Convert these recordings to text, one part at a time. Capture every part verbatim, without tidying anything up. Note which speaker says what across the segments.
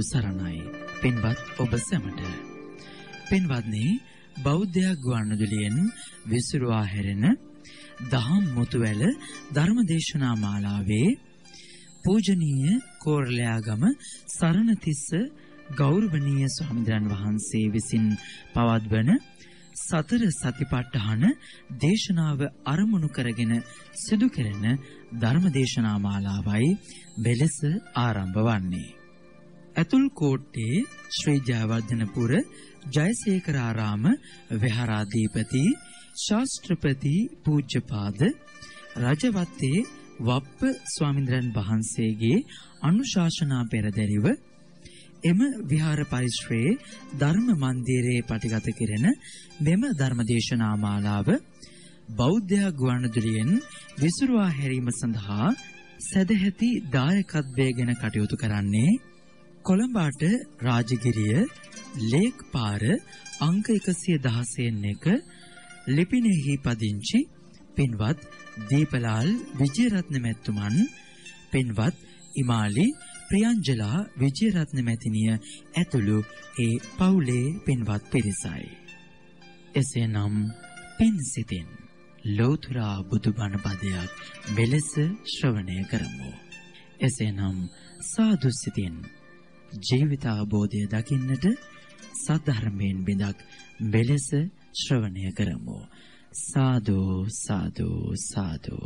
Speaker 1: සරණයි පින්වත් ඔබ සැමට. පින්වත්නි, බෞද්ධ ගුවන්විදුලියෙන් විසිරුවා හැරෙන දහම් මුතුවැල ධර්මදේශනා මාලාවේ පූජනීය කෝරළයාගම සරණතිස්ස ගෞරවනීය ස්වාමීන් වහන්සේ විසින් පවත්වන සතර සතිපට්ඨාන දේශනාව අරමුණු කරගෙන සිදු කෙරෙන ධර්මදේශනා මාලාවයි මෙලෙස ආරම්භ වන්නේ. ඇතුල් කෝට්ටේ ශ්‍රී ජයවර්ධනපුර ජයසේකරාරාම විහාරාධිපති ශාස්ත්‍රපති පූජ්‍යපාද රජවත්තේ වප්ප ස්වාමීන් වහන්සේගේ අනුශාසනා පෙරදැරිව එම විහාර පරිශ්‍රයේ ධර්ම මන්දිරයේ පටිගත කෙරෙන මෙම ධර්මදේශනා මාලාව බෞද්ධ ගුවන්විදුලියෙන් විසිරුවා හැරීම සඳහා සදැහැති දායකත්වයෙන් කටයුතු කරන්නේ කොළඹට රාජගිරිය ලේක් පාර අංක එකසිය දහසෙන් එක ලිපිනෙහි පදිංචි පින්වත් දීපලාල් විජේරත්න මැතිතුමන්, පින්වත් ඉමාලි ප්‍රියංජලා විජේරත්න මැතිණිය ඇතුළු ඒ පවුලේ පින්වත් පිරිසයි. එසේනම් පින් සිතින් ලෝතර බුදුබණ පදයක් මෙලෙස ශ්‍රවණය කරමු. එසේනම් සාදු සිතින් ජීවිත අවබෝධය දකින්නට සද්ධර්මයෙන් බිඳක් මෙලෙස ශ්‍රවණය කරමු. සාදු සාදු සාදු.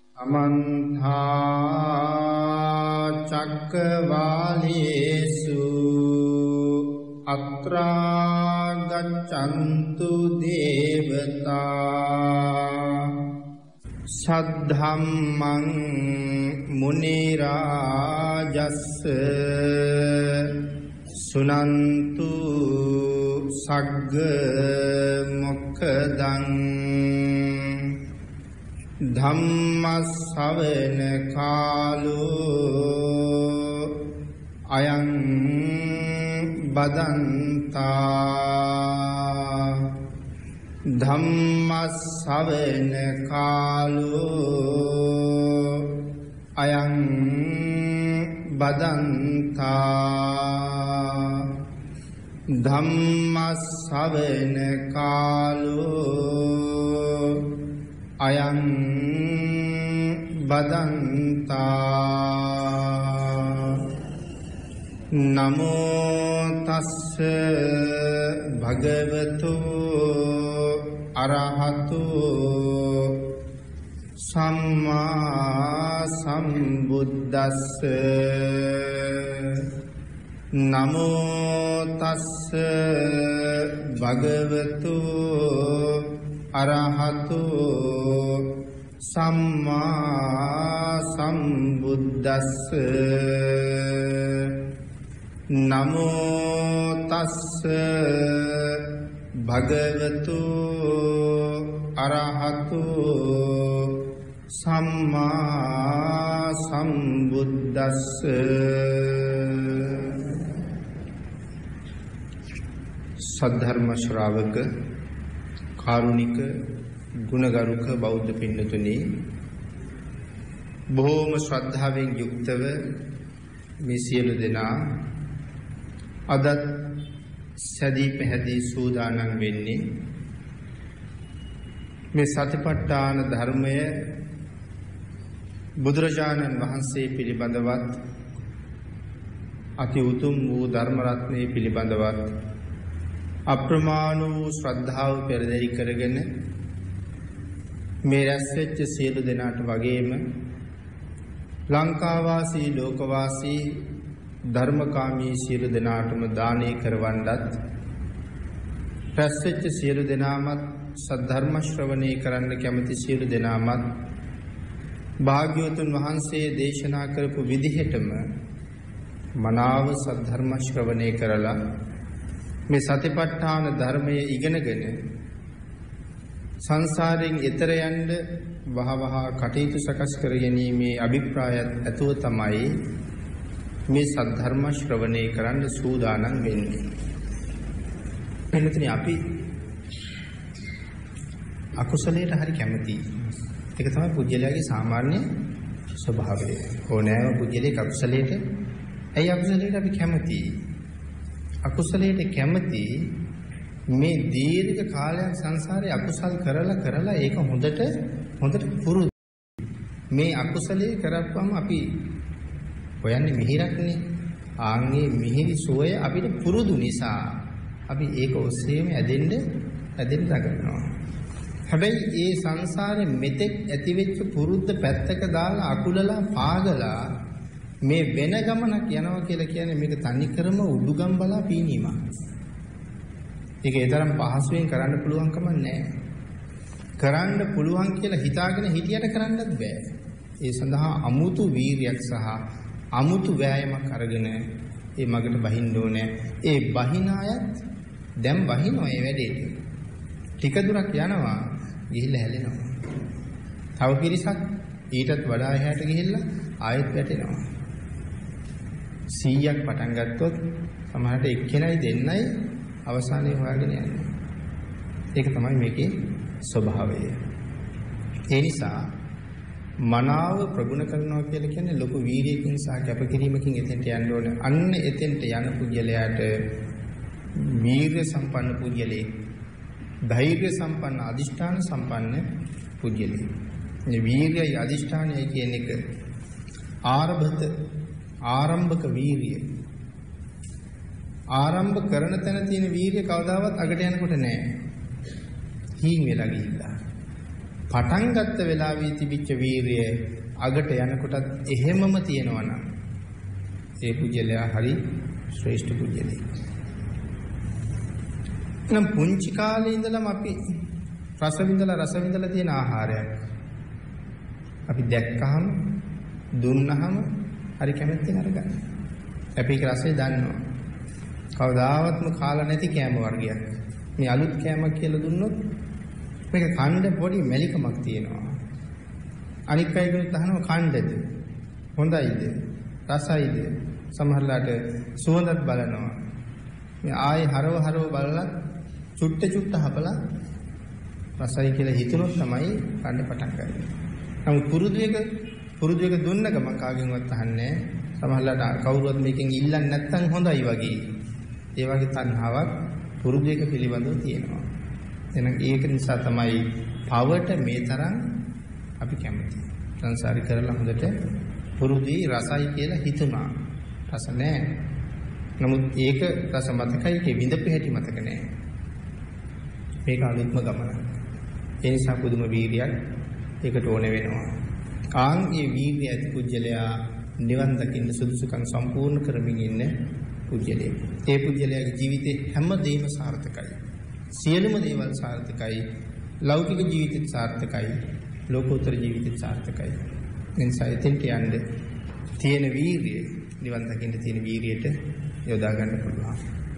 Speaker 2: අමන්තා චක්කවාලේසු අත්‍රා ගච්ඡන්තු දේවතා සද්ධම්මං මුනි රාජස්ස සුනන්තු සග්ග මොක්ඛදං ධම්ම ශ්‍රවණ කාලෝ අයං බදන්තා ධම්ම ශ්‍රවණ කාලෝ අයං බදන්තා ධම්ම ශ්‍රවණ කාලෝ අයං බදන්තා. නමෝ තස්ස භගවතු අරහතු සම්මා සම්බුද්දස්ස. නමෝ තස්ස භගවතු අරහතු සම්මා සම්බුද්දස්ස. නමෝ තස්ස භගවතු අරහතු සම්මා සම්බුද්දස්ස. සද්ධර්ම ශ්‍රාවක කාරුණික ගුණගරුක බෞද්ධ පින්නතුනි, බොහෝම ශ්‍රද්ධාවෙන් යුක්තව මේ සියලු දෙනා අදත් සැදී පැහැදී සූදානම් වෙන්නේ මේ සතිපට්ඨාන ධර්මය බුදුරජාණන් වහන්සේ පිළිබඳවත් අති උතුම් වූ ධර්ම රත්නය පිළිබඳවත් අප්‍රමාණ වූ ශ්‍රද්ධාව පෙරදරි කරගෙන මේ රැස් වෙච්ච සියලු දෙනාට වගේම ලංකාවාසී ලෝකවාසී ධර්මකාමී සියලු දෙනාටම දානය කරවන්නත් රැස් වෙච්ච සියලු දෙනාමත් සද්ධර්ම ශ්‍රවණය කරන්න කැමති සියලු දෙනාමත් භාග්‍යවතුන් වහන්සේ දේශනා කරපු විදිහටම මනාව සද්ධර්ම ශ්‍රවණය කරලා මේ සතිපට්ඨාන ධර්මය ඉගෙනගෙන සංසාරයෙන් එතර යන්න වහවහ කටයුතු සකස් කර ගැනීමේ අභිප්‍රායත් ඇතුව තමයි මේ සද්ධර්ම ශ්‍රවණය කරන්න සූදානම් වෙන්නේ. එන්නතනි අපි අකුසලයට හරි කැමතියි. ඒක තමයි පුජ්‍යලයාගේ සාමාන්‍ය ස්වභාවය. ඕනෑම පුජ්‍යලයක අකුසලයට ඇයි අකුසලයට අපි කැමතියි? අකුසලයට කැමති මේ දීර්ඝ කාලයක් සංසාරේ අකුසල් කරලා කරලා ඒක හොඳට හොඳට පුරුදු. මේ අකුසලයේ කරපුවම අපි හොයන්නේ මිහිරක්නේ. ආන්ගේ මිහිරි සෝය අපිට පුරුදු නිසා අපි ඒක ඔස්සේම ඇදෙන්න ඇදෙන්න දඟලනවා. හැබැයි ඒ සංසාරේ මෙතෙක් ඇතිවෙච්ච පුරුද්ද පැත්තක දාලා අකුලලා පාගලා මේ වෙන ගමනක් යනවා කියලා කියන්නේ මේක තනිකරම උඩුගම් බලා පීනීමක්. ඒක ඒ තරම් පහසුවෙන් කරන්න පුළුවන් කම නැහැ. කරන්න පුළුවන් කියලා හිතාගෙන හිටියට කරන්නත් බෑ. ඒ සඳහා අමුතු වීරියක් සහ අමුතු වෑයමක් අරගෙන ඒ මගට බහින්න ඕනේ. ඒ බහින අයත් දැන් බහිනවා මේ වැඩේට. ටික දුරක් යනවා ගිහිල්ලා හැලෙනවා. තව පිරිසක් ඊටත් වඩා එහාට ගිහිල්ලා ආයෙත් වැටෙනවා. සීයක් පටන් ගත්තොත් සමහරට එක්කෙනයි දෙන්නයි අවසානයේ හොයාගෙන යන්නේ. ඒක තමයි මේකේ ස්වභාවය. ඒ නිසා මනාව ප්‍රගුණ කරනවා කියලා කියන්නේ ලොකු වීර්යයකින් සහ කැපකිරීමකින් එතෙන්ට යන්න ඕනේ. අන්න එතෙන්ට යන පුජ්‍යලයාට වීර්ය සම්පන්න පුජ්‍යලේ, ධෛර්ය සම්පන්න, අදිෂ්ඨාන සම්පන්න පුජ්‍යලේ. මේ වීර්යයි අදිෂ්ඨානයයි කියන එක ආරම්භත ආරම්භක වීර්යය. ආරම්භ කරන තැන තියෙන වීර්ය කවදාවත් අගට යනකොට නෑ. හීන් වෙලා ගිහිල්ලා. පටන් ගත්ත වෙලාවේ තිබිච්ච වීර්යය අගට යනකොටත් එහෙමම තියෙනවා නම් ඒ පුජ්‍යලයා හරි ශ්‍රේෂ්ඨ පුජ්‍යලෙක්. නම් පුංචි කාලේ ඉඳලම අපි රස විඳලා රස විඳලා තියෙන ආහාරයක් අපි දැක්කහම දුන්නහම හරි කැමැත්තෙන් අරගන්න. අපි ඒක රසය දන්නවා. කවදාවත්ම කාලා නැති කෑම වර්ගයක්. මේ අලුත් කෑමක් කියලා දුන්නොත් මේක කණ්ඩ පොඩි මැලිකමක් තියෙනවා. අනික් අයගෙනුත් අහනවා කණ්ඩද? හොඳයිද? රසයිද? සමහරලාට සුවඳත් බලනවා. මේ ආයේ හරව හරව බලලා චුට්ට චුට්ට හපලා රසයි කියලා හිතනොත් තමයි කණ්ඩ පටන් ගන්නේ. නමුත් පුරුදු එක පුරුදු එක දුන්න ගමන් කාගෙන්වත් අහන්නේ සමහරලාට කවුරුවත් මේකෙන් ඉල්ලන්නේ නැත්නම් හොඳයි වගේ. ඒ වගේ තණ්හාවක් පුරුදු එක පිළිබඳව තියෙනවා. එහෙනම් ඒක නිසා තමයි පවට මේ තරම් අපි කැමති. සංසාරي කරලා හොඳට පුරුදුයි රසයි කියලා හිතුණා. රස නැහැ. නමුත් ඒක රස මතකයි ඒ විඳපු හැටි මතක නැහැ. මේක අලුත්ම ගමන. ඒ නිසා පුදුම වීර්යයක් ඒකට ඕන වෙනවා. ආන් මේ වීර්ය ඇති පුජ්‍යලයා නිවන් දකින්න සුදුසුකම් සම්පූර්ණ කරමින් ඉන්න පුජ්‍යලෙක්. ඒ පුජ්‍යලයාගේ ජීවිතේ හැම දෙයක්ම සාර්ථකයි. සියලුම දේවල් සාර්ථකයි. ලෞකික ජීවිතෙත් සාර්ථකයි. ලෝකෝත්තර ජීවිතෙත් සාර්ථකයි. එනිසා එතෙන්ට යන්න තියෙන වීර්යය නිවන් දකින්න තියෙන වීර්යයට යොදා ගන්න පුළුවන්.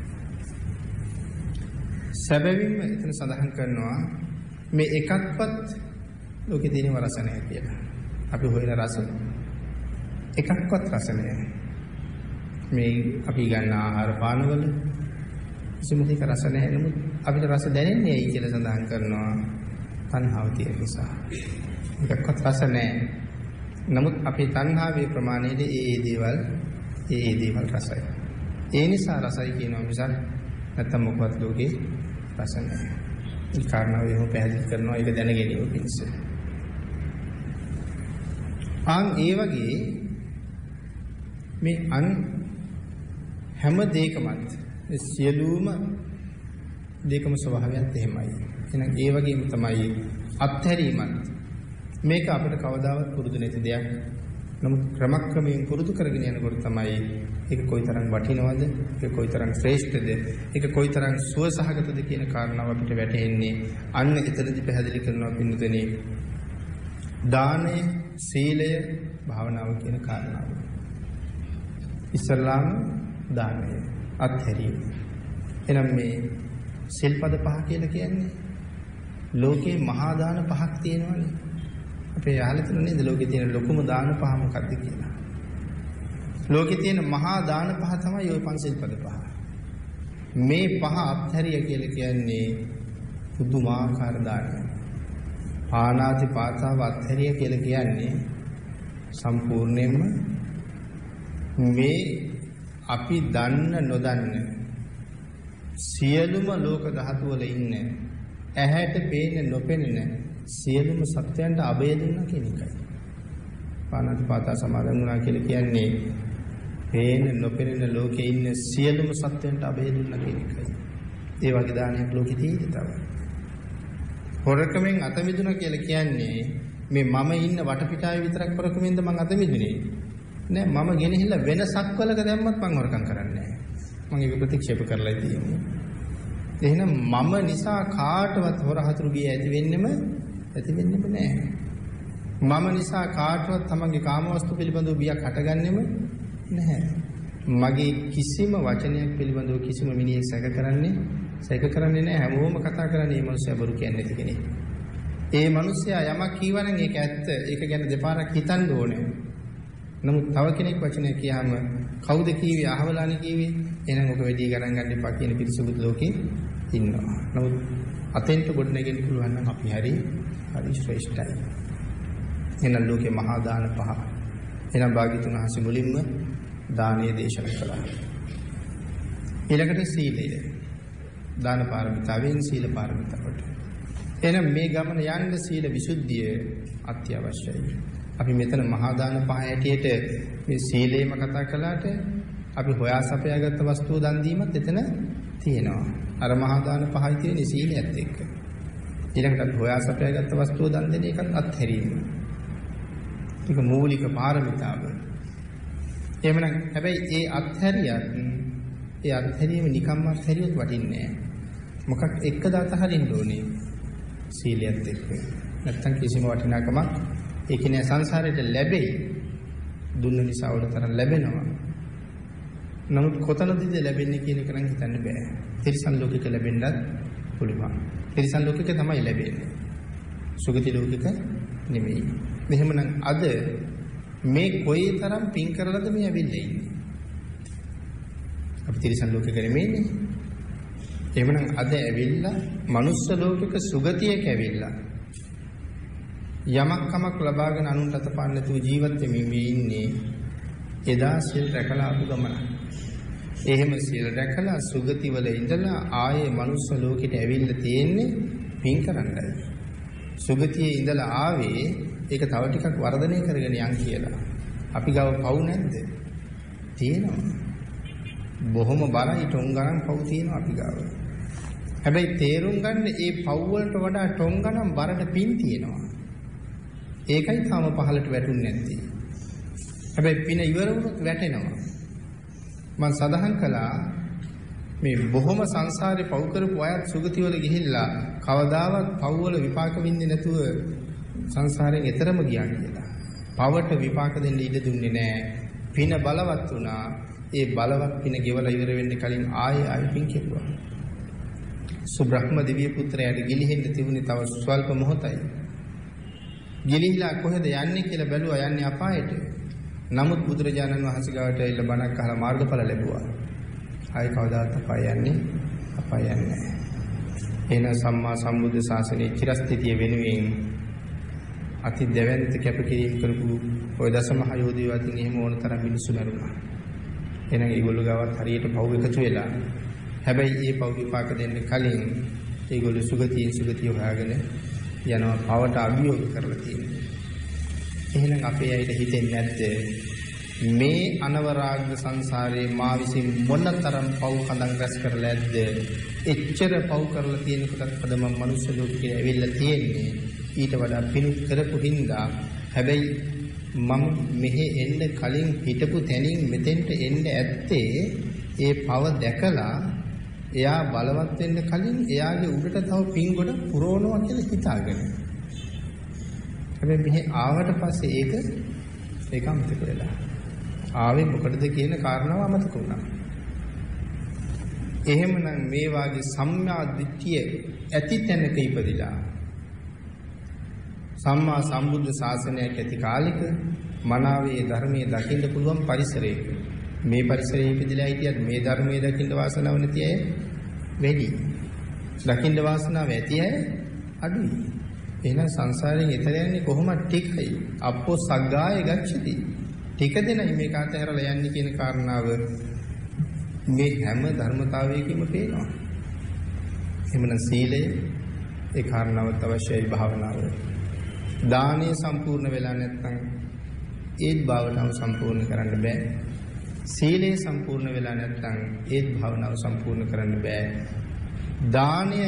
Speaker 2: සැබවින්ම එතන සඳහන් කරනවා මේ එකක්වත් ලෝකේ තියෙන රස නැහැ කියලා. අපි හොයන රස එකක්වත් රස නැහැ. මේ අපි ගන්න ආහාර පානවල කිසිමක රස නැහැ. නමුත් අපිට රස දැනෙන්නේ ඇයි කියලා සඳහන් කරනවා තණ්හාව තියෙන නිසා. එකක්වත් රස නැහැ. නමුත් අපේ තණ්හාවේ ප්‍රමාණයට ඒ ඒ දේවල් ඒ ඒ දේවල් රසයි. ඒ නිසා රසයි කියනවා මිසක් නැත්තම් මොකවත් ලෝකේ රස නැහැ. ඒ කාරණාව එහෙම පැහැදිලි කරනවා ඒක දැනගැනීම පිණිස. ආන් ඒ වගේ මේ අන් හැම දෙයකමත් සියලුම දෙකම ස්වභාවයත් එහෙමයි. එහෙනම් ඒ වගේම තමයි අත්හැරීමත්. මේක අපිට කවදාවත් පුරුදු නැති දෙයක්. නමුත් ක්‍රමක්‍රමයෙන් පුරුදු කරගෙන යනකොට තමයි ඒක කොයිතරම් වටිනවද, ඒක කොයිතරම් ශ්‍රේෂ්ඨද, ඒක කොයිතරම් සුවසහගතද කියන කාරණාව අපිට වැටහෙන්නේ. අන්න එතනදි පැහැදිලි කරනවා පින්නතනේ දානය, සීලය, භාවනාව කියන කාරණාව. ඉස්ලාම දානය, අත්හැරීම. එනම් මේ සිල්පද පහ කියලා කියන්නේ ලෝකේ මහා දාන පහක් තියෙනවනේ. අපේ අහලා තියෙන නේද ලෝකේ තියෙන ලොකුම දාන පහ මොකක්ද කියලා? ලෝකේ තියෙන මහා දාන පහ තමයි ওই පංචශීල පද පහ. මේ පහ අත්හැරිය කියලා කියන්නේ පුදුමාකාර දානයක්. පානාති පාතාව අත්හැරිය කියලා කියන්නේ සම්පූර්ණයෙන්ම මේ අපි දන්න නොදන්න සියලුම ලෝක ධාතු වල ඉන්න ඇහැට පේන නොපෙනෙන සියලුම සත්‍යයන්ට අභය දුන්නා කියන එකයි. පාණාතිපාතා සමාදන් වුණා කියලා කියන්නේ පේන නොපෙනෙන ලෝකේ ඉන්න සියලුම සත්‍යයන්ට අභය දුන්නා කියන එකයි. ඒ වගේ දානයක් ලෝකෙ තියෙන්නේ තමයි. හොරකමෙන් අත මිදුණා කියලා කියන්නේ මේ මම ඉන්න වටපිටාවේ විතරක් හොරකමෙන්ද මං අත මිදුනේ. නෑ මම ගෙනහිල්ලා වෙන සක්වලක දැම්මත් මං හොරකම් කරන්නේ නෑ. මං ඒක ප්‍රතික්ෂේප කරලා තියෙන්නේ. එහෙනම් මම නිසා කාටවත් හොර හතුරු ගිය ඇති වෙන්නෙම ඇති වෙන්නෙම නෑ. මම නිසා කාටවත් තමන්ගේ කාමවස්තු පිළිබඳව බියක් හටගන්නෙම නැහැ. මගේ කිසිම වචනයක් පිළිබඳව කිසිම මිනිහෙක් සැක කරන්නේ සැක කරන්නේ නැහැ. හැමෝම කතා කරන්නේ මේ මිනිස්සයා බොරු කියන්නේ නැති කෙනෙක්. ඒ මිනිස්සයා යමක් කියවනම් ඒක ඇත්ත. ඒක ගැන දෙපාරක් හිතන්න ඕනේ. නමුත් තව කෙනෙක් වචනයක් කියාම කවුද කීවේ අහවලානේ කීවේ? එහෙනම් ඔක වැඩි ගණන් ගන්න එපා කියන පිරිසුදුත් ලෝකේ ඉන්නවා. නමුත් අතෙන්ට ගොඩ නැගෙන්න පුළුවන් නම් අපි හරි හරි ශ්‍රේෂ්ඨයි. එහෙනම් ලෝකේ මහා දාන පහ. එහෙනම් භාග්‍යතුන් වහන්සේ මුලින්ම දානීය දේශනා කළා. ඊළඟට සීලය. දාන පාරමිතාවෙන් සීල පාරමිතාවට. එහෙනම් මේ ගමන යන්න සීල විසුද්ධිය අත්‍යවශ්‍යයි. අපි මෙතන මහා දාන පහ හැටියට මේ සීලේම කතා කළාට අපි හොයා සපයාගත්ත වස්තුව දන් දීමත් එතන තියෙනවා. අර මහා දාන පහයි තියෙන්නේ සීලයත් එක්ක. ඊළඟට අපි හොයා සපයාගත්ත වස්තුව දන් දෙන එකත් අත්හැරීම. ඒක මූලික පාරමිතාව. එහෙමනම් හැබැයි ඒ අත්හැරියත් ඒ අත්හැරීම නිකම්ම අත්හැරියොත් වටින්නේ නැහැ. මොකක් එක්කද අතහරින්න ඕනේ? සීලයත් එක්ක. නැත්තම් කිසිම වටිනාකමක් ඒක නෑ. සංසාරයට ලැබෙයි. දුන්න නිසා උඩතරන් ලැබෙනවා. නමුත් කොතනදද ලැබෙන්නේ කියන එක නම් හිතන්න බෑ. තිරිසන් ලෝකෙක ලැබෙන්නත් පුළුවන්. තිරිසන් ලෝකෙක තමයි ලැබෙන්නේ. සුගති ලෝකෙක නෙමෙයි. මෙහෙමනම් අද මේ කොයි තරම් පින් කරලාද මේ ඇවිල්ලා ඉන්නේ? අපි තිරිසන් ලෝකෙක නෙමෙයිනේ. එහෙමනම් අද ඇවිල්ලා මනුස්ස ලෝකෙක සුගතියක ඇවිල්ලා යමක් කමක් ලබාගෙන අනුන්ට අතපාන්න නැතුව ජීවත් වෙමින් මේ ඉන්නේ. එදා සිල් රැකලා ආපු ගමන. එහෙම සිල් රැකලා සුගති වල ඉඳලා ආයේ මනුස්ස ලෝකෙට ඇවිල්ලා තියෙන්නේ පින් කරන්නයි. සුගතියේ ඉඳලා ආවේ ඒක තව ටිකක් වර්ධනය කරගෙන යන් කියලා. අපි ගාව පව් නැද්ද? තියෙනවා. බොහොම බරයි ටොං ගණන් පව් තියෙනවා අපි ගාව. හැබැයි තේරුම් ගන්න මේ පව් වලට වඩා ටොං ගණන් බරට පින් තියෙනවා. ඒකයි තාම පහලට වැටුන්නේ නැත්තේ. හැබැයි පින ඉවර වුණොත් වැටෙනවා. මම සඳහන් කළා මේ බොහොම සංසාරේ පව් කරපු අයත් සුගති වල ගිහිල්ලා කවදාවත් පව් වල විපාක විඳින්නේ නැතුව සංසාරයෙන් එතරම් ගියා කියලා. පවට විපාක දෙන්න ඉඩ දුන්නේ නැහැ. පින බලවත් වුණා. ඒ බලවත් පින ගෙවලා ඉවර වෙන්න කලින් ආයේ ආයෙ පින් කෙරුවා. සුබ්‍රහ්ම දිව්‍ය පුත්‍රයාට ගිලිහෙන්න තිබුණේ තව ස්වල්ප මොහොතයි. ගිලිහිලා කොහෙද යන්නේ කියලා බැලුවා. යන්නේ අපායට. නමුත් බුදුරජාණන් වහන්සේ ගාවට ඇවිල්ලා බණක් අහලා මාර්ගඵල ලැබුවා. ආයි කවදාවත් අපාය යන්නේ අපාය යන්නේ නැහැ. එන සම්මා සම්බුද්ධ ශාසනයේ චිරස්ථිතිය වෙනුවෙන් අති දෙවැන්ත කැපකිරීම කරපු ඔය දසමහ යෝධයෝටින් එහෙම ඕන තරම් මිනිස්සු මරුණා. එහෙනම් ඒගොල්ලෝ ගාවත් හරියට පව් එකතු වෙලා. හැබැයි මේ පව් විපාක දෙන්න කලින් ඒගොල්ලෝ සුගතියෙන් සුගතිය හොයාගෙන යනවා. පවට අභියෝග කරලා තියෙනවා. එහෙනම් අපේ අයිට හිතෙන්නේ නැද්ද මේ අනවරාග්‍ය සංසාරේ මා විසින් මොනතරම් පව් කඳන් රැස් කරලා ඇද්ද? එච්චර පව් කරලා තියෙන කොටත් අද මම මනුස්ස ලෝකෙට ඇවිල්ලා තියෙන්නේ ඊට වඩා පිණුත් කරපු හින්දා. හැබැයි මම මෙහෙ එන්න කලින් හිටපු තැනින් මෙතෙන්ට එන්න ඇත්තේ ඒ පව දැකලා එයා බලවත් වෙන්න කලින් එයාගේ උඩට තව පින් ගොඩ පුරවනවා කියලා හිතාගෙන. හැබැයි මෙහි ආවට පස්සේ ඒක ඒක අමතක වෙලා. ආවේ මොකටද කියන කාරණාව අමතක වුණා. එහෙමනම් මේ වාගේ සම්මා දිට්ඨිය ඇති තැනක ඉපදිලා සම්මා සම්බුද්ධ ශාසනයක් ඇති කාලෙක මනාවේ ධර්මයේ දකින්න පුළුවන් පරිසරයක මේ පරිසරයේ ඉපදිලා හිටියත් මේ ධර්මයේ දකින්න වාසනාව නැති අය වැඩි. දකින්න වාසනාව ඇති අය අඩුයි. එහෙනම් සංසාරයෙන් එතර යන්නේ කොහොමද? ටිකයි. අපෝ සග්ගාය ගච්ඡති. ටික දෙනයි මේක අතහැරලා යන්නේ කියන කාරණාව මේ හැම ධර්මතාවයකම පේනවා. එහෙමනම් සීලය ඒ කාරණාවත් අවශ්‍යයි භාවනාව. දානය සම්පූර්ණ වෙලා නැත්නම් ඒත් භාවනාව සම්පූර්ණ කරන්න බෑ. සීලය සම්පූර්ණ වෙලා නැත්නම් ඒත් භාවනාව සම්පූර්ණ කරන්න බෑ. දානයයි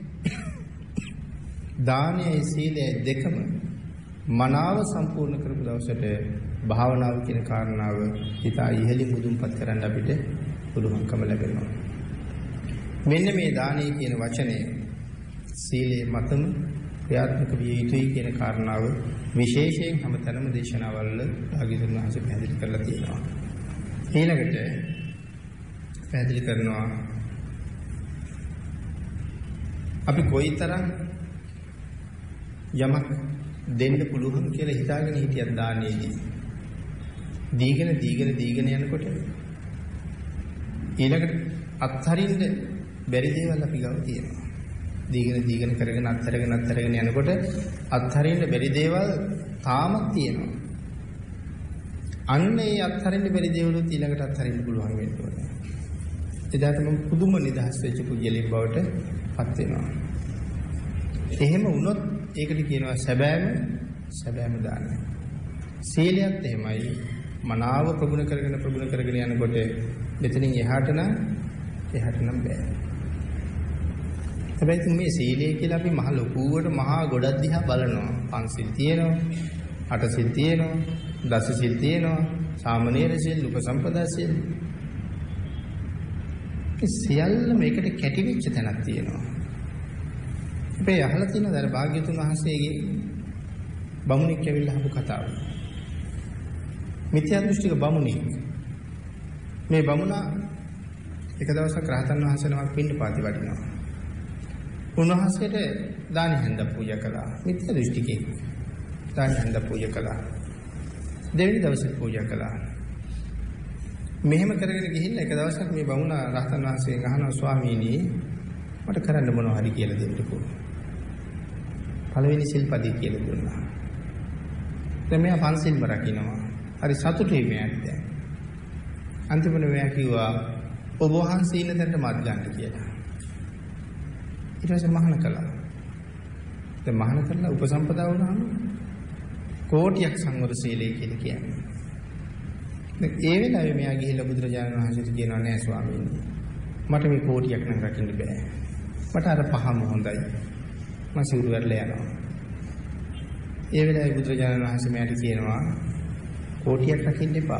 Speaker 2: දානයයි සීලය දෙකම මනාව සම්පූර්ණ කරපු දවසට භාවනාව කියන කාරණාව හිතා ඉහළින් මුදුන්පත් කරන්න අපිට පුළුවන්කම ලැබෙනවා. මෙන්න මේ දානය කියන වචනය සීලේ මතම ක්‍රියාත්මක විය යුතුයි කියන කාරණාව විශේෂයෙන් හැමතැනම දේශනාවල භාග්‍යවතුන් වහන්සේ පැහැදිලි කරලා තියෙනවා. ඊළඟට පැහැදිලි කරනවා අපි කොයිතරම් යමක් දෙන්න පුළුවන් කියලා හිතාගෙන හිටියත් දානයේදී දීගෙන දීගෙන දීගෙන යනකොට ඊළඟට අත්හරින්න බැරි දේවල් අපි ගාව තියෙනවා. දීගෙන දීගෙන කරගෙන අත්හැරගෙන අත්හැරගෙන යනකොට අත්හරින්න බැරි දේවල් තාමත් තියෙනවා. අන්න ඒ අත්හරින්න බැරි දේවල් ඊළඟට අත්හරින්න පුළුවන් වෙන්න ඕනේ. එදාට මම පුදුම නිදහස් වෙච්ච පුජ්‍යලෙක් බවට පත් වෙනවා. එහෙම වුණොත් ඒකට කියනවා සැබෑම සැබෑම දානය. සීලයත් එහෙමයි. මනාව ප්‍රගුණ කරගෙන ප්‍රගුණ කරගෙන යනකොට මෙතනින් එහාට නම් එහාට නම් බෑ. හැබැයි මේ සීලය කියලා අපි මහ ලොකුවට මහා ගොඩක් දිහා බලනවා. පංචශීල් තියෙනවා, අටශීල් තියෙනවා, දසශීල් තියෙනවා, සාමණේර සීල්, උපසම්පදා සීල්. ඒ සියල්ල මේකට කැටි වෙච්ච තැනක් තියෙනවා. අපි අහලා තියෙනවද අර භාග්‍යතුන් වහන්සේගේ බමුණෙක් ඇවිල්ලා අහපු කතාව. මිත්‍යා දෘෂ්ටික බමුණෙක්. මේ බමුණා එක දවසක් රහතන් වහන්සේ නමක් පිණ්ඩපාතේ වඩිනවා. උන්වහන්සේට දානි හන්ද පූජා කළා. මිත්‍යා දෘෂ්ටිකෙක්. දානි හන්ද පූජා කළා. දෙවෙනි දවසේ පූජා කළා. මෙහෙම කරගෙන ගිහිල්ලා එක දවසක් මේ බමුණා රහතන් වහන්සේගෙන් අහනවා ස්වාමීනි මට කරන්න මොනවා හරි කියලා දෙන්නකෝ. පළවෙනි සිල්පදේ කියලා දුන්නා. දැන් මෙයා පන්සිල්ම රකින්නවා. හරි සතුටුයි මෙයාට දැන්. අන්තිමට මෙයා කිව්වා ඔබ වහන්සේ ඉන්න තැනට මත් ගන්න කියලා. ඊට පස්සේ මහාන කළා. දැන් මහාන කරලා උපසම්පදා වුණාම කෝටියක් සංවර සීලය කියලා කියන්නේ. දැන් ඒ වෙලාවේ මෙයා ගිහිල්ලා බුදුරජාණන් වහන්සේට කියනවා නෑ ස්වාමීනි මට මේ කෝටියක් නම් රකින්න බෑ. මට අර පහම හොඳයි. මම සිවුරු වැරලා යනවා. ඒ වෙලාවේ බුදුරජාණන් වහන්සේ මෙයාට කියනවා කෝටියක් රකින්න එපා.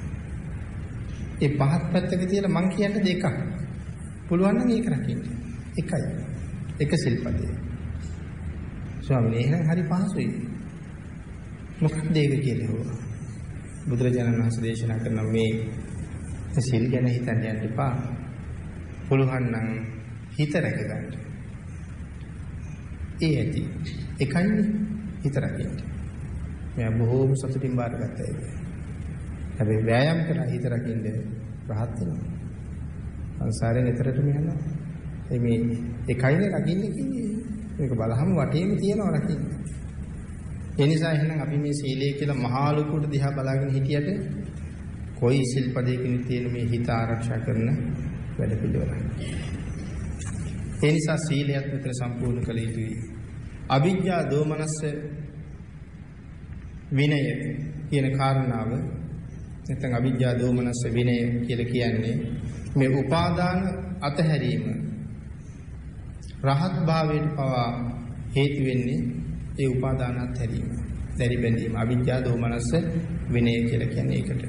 Speaker 2: ඒ පහත් පැත්තක තියලා මං කියන්නේ දෙකක්. පුළුවන් නම් ඒක රකින්න. එකයි. එක සිල්පදේ. ස්වාමීනි එහෙනම් හරි පහසුයි. මොකක්ද ඒක කියලා. බුදුරජාණන් වහන්සේ දේශනා කරන මේ සිල් ගැන හිතන්න යන්න එපා. පුළුවන් නම් හිත රැක ගන්න. ඒ ඇති. එකයි හිත රැකෙන්න. මම බොහෝම සතුටින් බාරගත්තා ඒක. හැබැයි ව්‍යායාම කරලා හිත රැකින්න රහත් වෙනවා. සංසාරේ නිතරටම යනවා. ඒ මේ එකයිනේ රකින්න කියන්නේ. මේක බලහම වටේම තියනවා රකින්න. ඒ නිසා එහෙනම් අපි මේ සීලය කියලා මහා ලොකුට දිහා බලාගෙන හිටියට කොයි සිල්පදයකින් තියෙන මේ හිත ආරක්ෂා කරන වැඩ පිළිවෙලක්. ඒ නිසා සීලයත් විතර සම්පූර්ණ කළ යුතුයි. අවිජ්ජා දෝමනස්ස විනය කියන කාරණාව නැත්නම් අවිජ්ජා දෝමනස්ස විනය කියලා කියන්නේ මේ උපාදාන අතහැරීම රහත් භාවයට පවා හේතු වෙන්නේ ඒ උපාදාන අතහැරීම. දැරි බැඳීම අවිජ්ජා දෝමනස්ස විනය කියලා කියන්නේ ඒකට.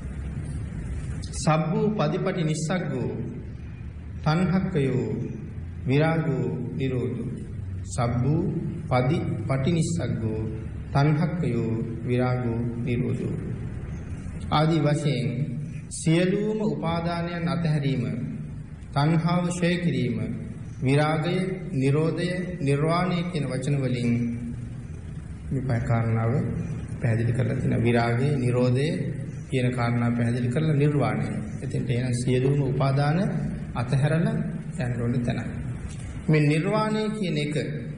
Speaker 2: සබ්බූ පදිපටි නිස්සග්ගෝ තණ්හක්කයෝ විරාගෝ නිරෝධෝ. සබ්බූ පදි පටි නිස්සග්ගෝ තණ්හක්කයෝ විරාගෝ නිරෝධෝ. ආදී වශයෙන් සියලුම උපාදානයන් අතහැරීම, තණ්හාව ක්ෂය කිරීම, විරාගය, නිරෝධය, නිර්වාණය කියන වචන වලින් මේ කාරණාව පැහැදිලි කරලා තියෙනවා. විරාගය, නිරෝධය කියන කාරණා පැහැදිලි කරලා නිර්වාණය. එතෙන්ට එන සියලුම උපාදාන අතහැරලා යන්න ඕනේ තැන. මේ නිර්වාණය කියන එක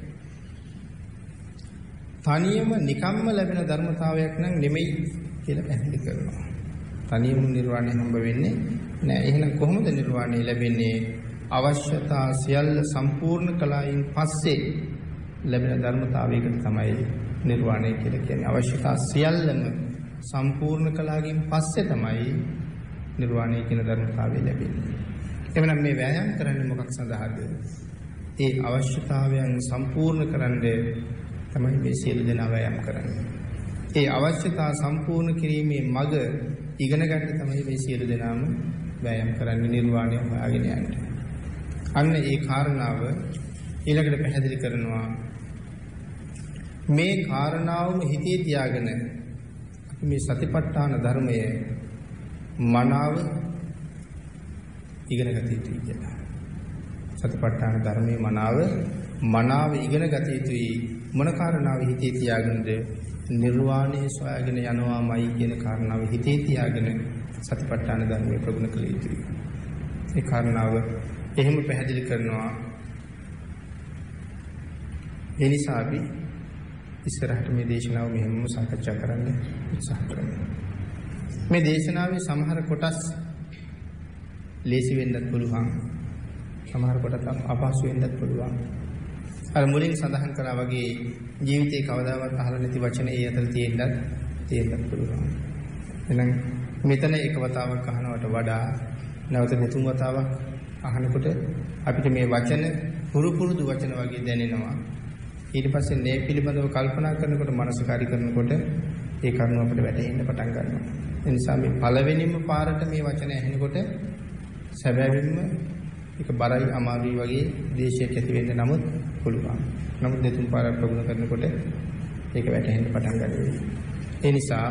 Speaker 2: තනියම නිකම්ම ලැබෙන ධර්මතාවයක් නම් නෙමෙයි කියලා පැහැදිලි කරනවා. තනියම නිර්වාණය හම්බ වෙන්නේ නෑ. එහෙනම් කොහොමද නිර්වාණය ලැබෙන්නේ? අවශ්‍යතා සියල්ල සම්පූර්ණ කළායින් පස්සේ ලැබෙන ධර්මතාවයකට තමයි නිර්වාණය කියලා කියන්නේ. අවශ්‍යතා සියල්ලම සම්පූර්ණ කළායින් පස්සේ තමයි නිර්වාණය කියන ධර්මතාවය ලැබෙන්නේ. එවනම් මේ වෑයම් කරන්නේ මොකක් සඳහාද? ඒ අවශ්‍යතාවයන් සම්පූර්ණ කරන්න තමයි මේ සියලු දෙනා වෑයම් කරන්නේ. ඒ අවශ්‍යතා සම්පූර්ණ කිරීමේ මඟ ඉගෙන ගන්න තමයි මේ සියලු දෙනාම වෑයම් කරන්නේ නිර්වාණය හොයාගෙන යන්න. අන්න ඒ කාරණාව ඊළඟට පැහැදිලි කරනවා. මේ කාරණාවම හිතේ තියාගෙන මේ සතිපට්ඨාන ධර්මය මනාව ඉගෙන ගත යුතුයි කියලා. සතිපට්ඨාන ධර්මයේ මනාව මනාව ඉගෙන ගත යුතුයි. මොන කාරණාව හිතේ තියාගෙනද නිර්වාණය සොයාගෙන යනවාමයි කියන කාරණාව හිතේ තියාගෙන සතිපට්ඨාන ධර්මයේ ප්‍රගුණ කළ යුතුයි. ඒ කාරණාව එහෙම පැහැදිලි කරනවා. ඒ නිසා අපි ඉස්සරහට මේ දේශනාව මෙහෙම සාකච්ඡා කරන්න උත්සාහ කරමු. මේ දේශනාවේ සමහර කොටස් ලේසි වෙන්නත් පුළුවන්. සමහර කොටස් අපහසු වෙන්නත් පුළුවන්. අර මුලින් සඳහන් කළා වගේ ජීවිතේ කවදාවත් අහලා නැති වචන ඒ අතර තියෙන්නත් තියෙන්නත් පුළුවන්. එහෙනම් මෙතන එක වතාවක් අහනවට වඩා නැවත දෙතුන් වතාවක් අහනකොට අපිට මේ වචන පුරු පුරුදු වචන වගේ දැනෙනවා. ඊට පස්සේ මේ පිළිබඳව කල්පනා කරනකොට මනසකාරී කරනකොට ඒ කරුණ අපිට වැටහෙන්න පටන් ගන්නවා. ඒ නිසා මේ පළවෙනිම පාරට මේ වචන ඇහෙනකොට සැබෑවින්ම ඒක බරයි අමාරුයි වගේ දේශයක් ඇති වෙන්න නමුත් පුළුවන්. නමුත් දෙතුන් පාරක් ප්‍රගුණ කරනකොට ඒක වැටහෙන්න පටන් ගන්නවා. ඒ නිසා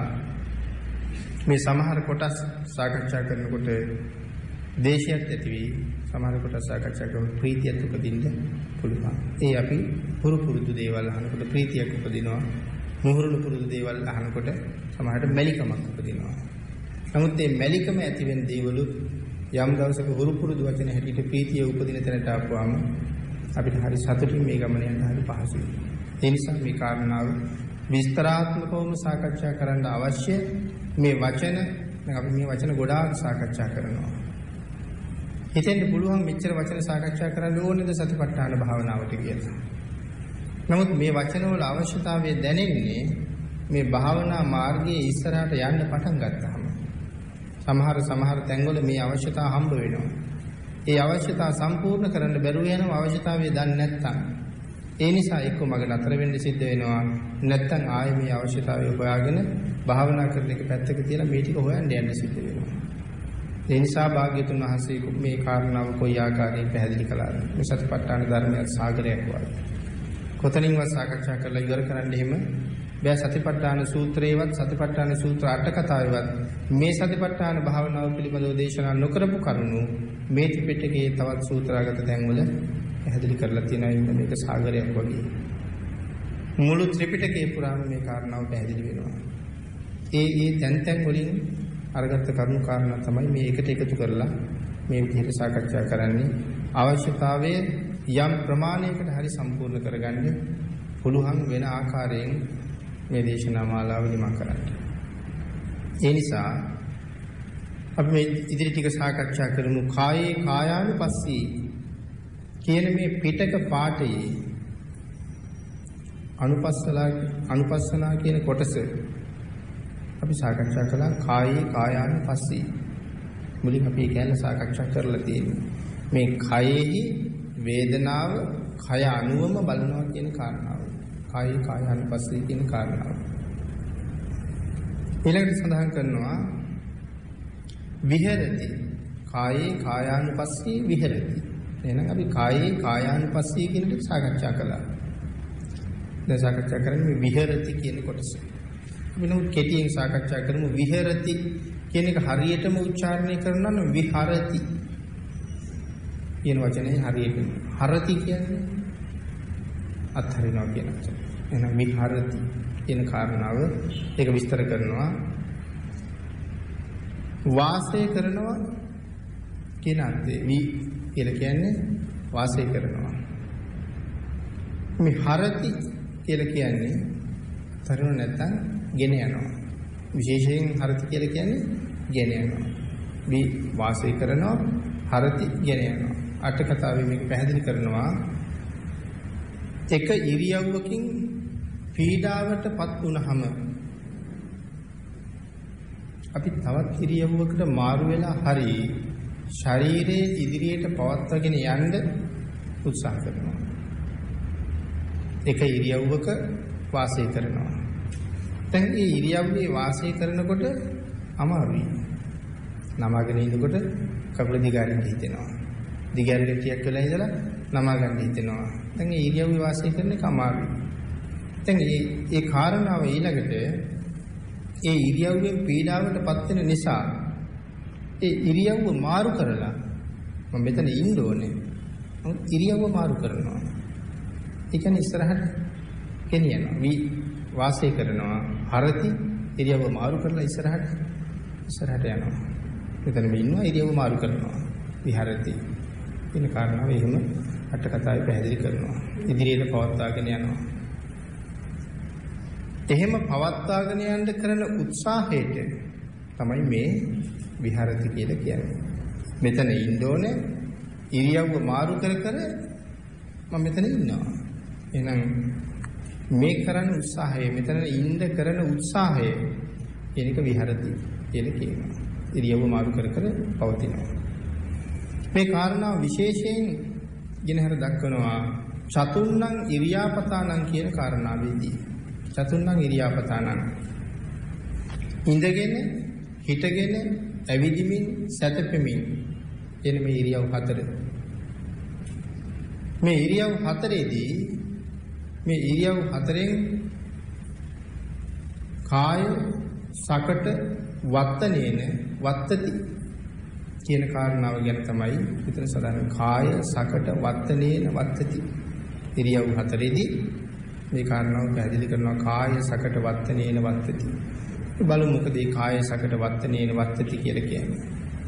Speaker 2: මේ සමහර කොටස් සාකච්ඡා කරනකොට දේශයක් ඇති වී සමහර කොටස් සාකච්ඡා කරනකොට ප්‍රීතියක් උපදින්න පුළුවන්. ඒ අපි පුරු පුරුදු දේවල් අහනකොට ප්‍රීතියක් උපදිනවා. මුහුරුළු පුරුදු දේවල් අහනකොට සමහරට මැලිකමක් උපදිනවා. නමුත් මේ මැලිකම ඇති වෙන දේවලු යම් දවසක හුරු පුරුදු වචන හැටියට ප්‍රීතිය උපදින තැනට ආපුවාම අපිට හරි සතුටින් මේ ගමන යන්න හරි පහසුයි. ඒ නිසා මේ කාරණාව විස්තරාත්මකවම සාකච්ඡා කරන්න අවශ්‍ය. මේ වචන දැන් අපි මේ වචන ගොඩාක් සාකච්ඡා කරනවා. හිතෙන්න පුළුවන් මෙච්චර වචන සාකච්ඡා කරන්න ඕනේද සතිපට්ඨාන භාවනාවට කියලා. නමුත් මේ වචනවල අවශ්‍යතාවය දැනෙන්නේ මේ භාවනා මාර්ගයේ ඉස්සරහට යන්න පටන් ගත්තාම. සමහර සමහර තැන්වල මේ අවශ්‍යතාව හම්බ වෙනවා. ඒ අවශ්‍යතාව සම්පූර්ණ කරන්න බැරුව යනවා අවශ්‍යතාවය දන්නේ නැත්නම්. ඒ නිසා එක්ක මග නතර වෙන්න සිද්ධ වෙනවා. නැත්නම් ආයේ මේ අවශ්‍යතාවය හොයාගෙන භාවනා කරන එක පැත්තක තියලා මේ ටික හොයන්න යන්න සිද්ධ වෙනවා. ඒ නිසා භාග්‍යතුන් වහන්සේ මේ කාරණාව කොයි ආකාරයෙන් පැහැදිලි කළාද? මේ සතිපට්ඨාන ධර්මයේ සාගරයක් වගේ. කොතනින්වත් සාකච්ඡා කරලා ඉවර කරන්න එහෙම බෑ. සතිපට්ඨාන සූත්‍රයේවත් සතිපට්ඨාන සූත්‍ර අට කතාවේවත් මේ සතිපට්ඨාන භාවනාව පිළිබඳව දේශනා නොකරපු කරුණු මේ ත්‍රිපිටකයේ තවත් සූත්‍රාගත තැන්වල පැහැදිලි කරලා තියෙනවා. ඉතින් මේක සාගරයක් වගේ. මුළු ත්‍රිපිටකයේ පුරාම මේ කාරණාව පැහැදිලි වෙනවා. ඒ ඒ තැන් තැන් වලින් අරගත්ත කරුණු කාරණා තමයි මේ එකට එකතු කරලා මේ විදිහට සාකච්ඡා කරන්නේ. අවශ්‍යතාවය යම් ප්‍රමාණයකට හරි සම්පූර්ණ කරගන්න පුළුවන් වෙන ආකාරයෙන් මේ දේශනා මාලාව නිමා කරන්න. ඒ නිසා අපි මේ ඉදිරි ටික සාකච්ඡා කරමු. කායේ කායානුපස්සී කියන මේ පිටක පාඨයේ අනුපස්සලා අනුපස්සනා කියන කොටස අපි සාකච්ඡා කළා. කායේ කායානුපස්සී මුලින් අපි ඒ ගැන සාකච්ඡා කරලා තියෙනවා. මේ කයෙහි වේදනාව කය අනුවම බලනවා කියන කාරණාව. කායේ කායානුපස්සී කියන කාරණාව. ඊළඟට සඳහන් කරනවා විහෙරති. කායේ කායානුපස්සී විහෙරති. එහෙනම් අපි කායේ කායානුපස්සී කියන එක සාකච්ඡා කළා. දැන් සාකච්ඡා කරන්නේ විහෙරති කියන කොටස. අපි නමුත් කෙටියෙන් සාකච්ඡා කරමු. විහෙරති කියන එක හරියටම උච්චාරණය කරනවා නම් විහරති කියන වචනේ හරියටම. හරති කියන්නේ අත්හරිනවා කියන වචන. එහෙනම් විහරති කියන කාරණාව ඒක විස්තර කරනවා. වාසය කරනවා කියන අර්ථය. වි කියලා කියන්නේ වාසය කරනවා. මේ හරති කියලා කියන්නේ තරුණ නැත්තම් ගෙන යනවා. විශේෂයෙන් හරති කියලා කියන්නේ ගෙන යනවා. වි වාසය කරනවා, හරති ගෙන යනවා. අට කතාවේ මේක පැහැදිලි කරනවා එක ඉරියව්වකින් පීඩාවටපත් වුණාම අපි තවත් ඉරියව්වකට මාරු වෙලා හරි ශරීරයේ ඉදිරියට පවත්වාගෙන යන්න උත්සාහ කරනවා. එක ඉරියව්වක වාසය කරනවා. දැන් මේ ඉරියව්වේ වාසය කරනකොට අමාරුයි. නමාගෙන ඉන්නකොට කකුල දිගාරින්න හිතෙනවා. දිගාරින්න ටිකක් වෙලා ඉඳලා නමා ගන්න හිතෙනවා. දැන් මේ ඉරියව්වේ වාසය කරන එක අමාරුයි. දැන් මේ ඒ කාරණාව ඊළඟට ඒ ඉරියව්වෙන් පීඩාවටපත් වෙන නිසා ඒ ඉරියව්ව මාරු කරලා මම මෙතන ඉන්න ඕනේ. ඉරියව්ව මාරු කරනවා. ඒ කියන්නේ ඉස්සරහට ගෙනියනවා. මේ වාසය කරනවා. හරති ඉරියව්ව මාරු කරලා ඉස්සරහට ඉස්සරහට යනවා. මෙතන මේ ඉන්නවා ඉරියව්ව මාරු කරනවා. විහරති. වෙන කාරණාව එහෙම අට කතාවේ පැහැදිලි කරනවා. ඉදිරියට පවත්වාගෙන යනවා. එහෙම පවත්වාගෙන යන්න කරන උත්සාහයට තමයි මේ විහරති කියලා කියන්නේ. මෙතන ඉන්න ඕනේ ඉරියව්ව මාරු කර කර මම මෙතන ඉන්නවා. එහෙනම් මේ කරන උත්සාහය මෙතන ඉන්න කරන උත්සාහය කියන එක විහරති කියලා කියනවා. ඉරියව්ව මාරු කර කර පවතිනවා. මේ කාරණාව විශේෂයෙන් ගෙනහැර දක්වනවා චතුර්ණං ඉරියාපතානං කියන කාරණාවේදී. චතුර්ණං ඉරියාපතානං ඉඳගෙන හිටගෙන ඇවිදිමින් සැතපෙමින් එන මේ ඉරියව් හතර. මේ ඉරියව් හතරේදී මේ ඉරියව් හතරෙන් කාය සකට වත්තනේන වත්තති කියන කාරණාව ගැන තමයි විතර සදාන කාය සකට වත්තනේන වත්තති. ඉරියව් හතරේදී මේ කාරණාව පැහැදිලි කරනවා කාය සකට වත්තනේන වත්තති. බලමු මොකද මේ කාය සකට වත්තනේන වත්තති කියලා කියන්නේ.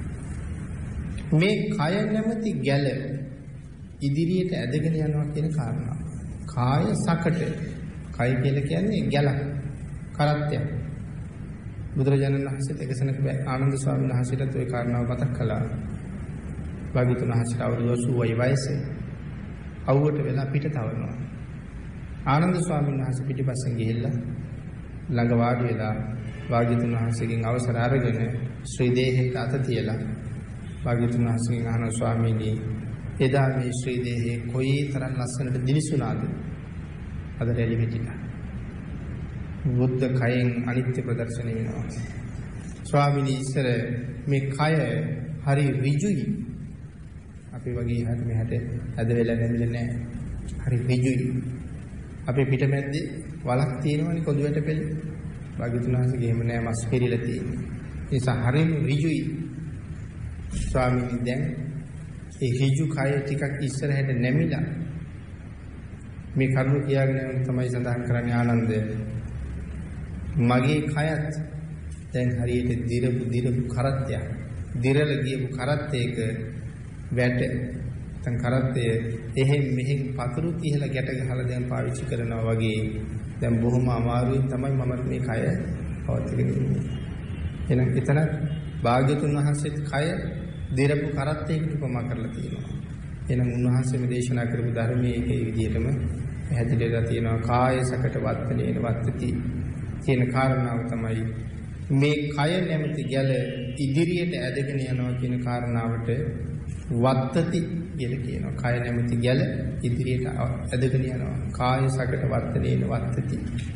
Speaker 2: මේ කය නැමැති ගැල ඉදිරියට ඇදගෙන යනවා කියන කාරණාව. කාය සකට කය කියලා කියන්නේ ගැලක් කරත්තයක්. බුදුරජාණන් වහන්සේත් එකසනක ආනන්ද ස්වාමීන් වහන්සේටත් ওই කාරණාව මතක් කළා. භාග්‍යවතුන් වහන්සේට අවුරුදු අසූවයි වයසේ අවුවට වෙලා පිට තවනවා. ආනන්ද ස්වාමීන් වහන්සේ පිටිපස්සෙන් ගිහිල්ලා ළඟ වාඩි වෙලා භාග්‍යවතුන් වහන්සේගෙන් අවසර අරගෙන ශ්‍රී දේහයට අත තියලා භාග්‍යවතුන් වහන්සේගෙන් අහනවා ස්වාමීනි එදා මේ ශ්‍රී දේහේ කොයි තරම් ලස්සනට දිලිසුණාද අද රැලි වෙටිලා බුද්ධ කයෙන් අනිත්‍ය ප්‍රදර්ශනය වෙනවා. ස්වාමීනි ඉස්සර මේ කය හරි ඍජුයි. අපි වගේ හැට මෙහාට ඇද වෙලා නැමිලා නැහැ. හරි ඍජුයි. අපේ පිටමැද්දේ වලක් තියෙනවනේ කොඳු වැට පෙළ. භාග්‍යවතුන් වහන්සේගේ එහෙම නෑ මස් පෙරිලා තියෙන්නේ. ඒ නිසා හරිම ඍජුයි. ස්වාමීනි දැන් ඒ ඍජු කය ටිකක් ඉස්සරහට නැමිලා මේ කරුණ කියාගෙන තමයි සඳහන් කරන්නේ ආනන්ද මගේ කයත් දැන් හරියට දිරපු දිරපු කරත්තයක් දිරල ගියපු කරත්තයක වැට දැන් කරත්තය එහෙන් මෙහෙන් පතුරු තියලා ගැට ගහලා දැන් පාවිච්චි කරනවා වගේ දැන් බොහොම අමාරුවෙන් තමයි මම මේ කය පවත්වාගෙන ඉන්නේ. එහෙනම් එතන භාග්‍යතුන් වහන්සේත් කය දිරපු කරත්තයකට උපමා කරලා තියෙනවා. එහෙනම් උන්වහන්සේ මේ දේශනා කරපු ධර්මයේ ඒකේ විදිහටම පැහැදිලිලා තියෙනවා කාය සකට වත්තනේන වත්තති කියන කාරණාව තමයි මේ කය නැමැති ගැල ඉදිරියට ඇදගෙන යනවා කියන කාරණාවට වත්තති කියලා කියනවා. කය නැමැති ගැල ඉදිරියට ඇදගෙන යනවා. කාය සකට වත්තනේන වත්තති.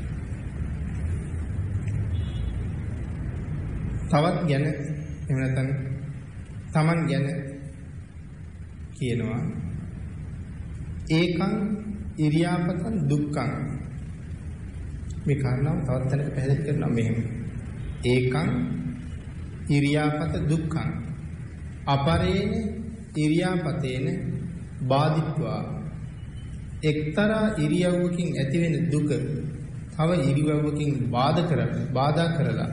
Speaker 2: තවත් ගැන එහෙම නැත්නම් Taman ගැන කියනවා ඒකං ඉරියාපතං දුක්ඛං. මේ කාරණාව තවත් තැනක පැහැදිලි කරනවා මෙහෙම. ඒකං ඉරියාපත දුක්ඛං අපරේන ඉරියාපතේන බාධිත්වා. එක්තරා ඉරියව්වකින් ඇතිවෙන දුක තව ඉරියව්වකින් බාධා කර බාධා කරලා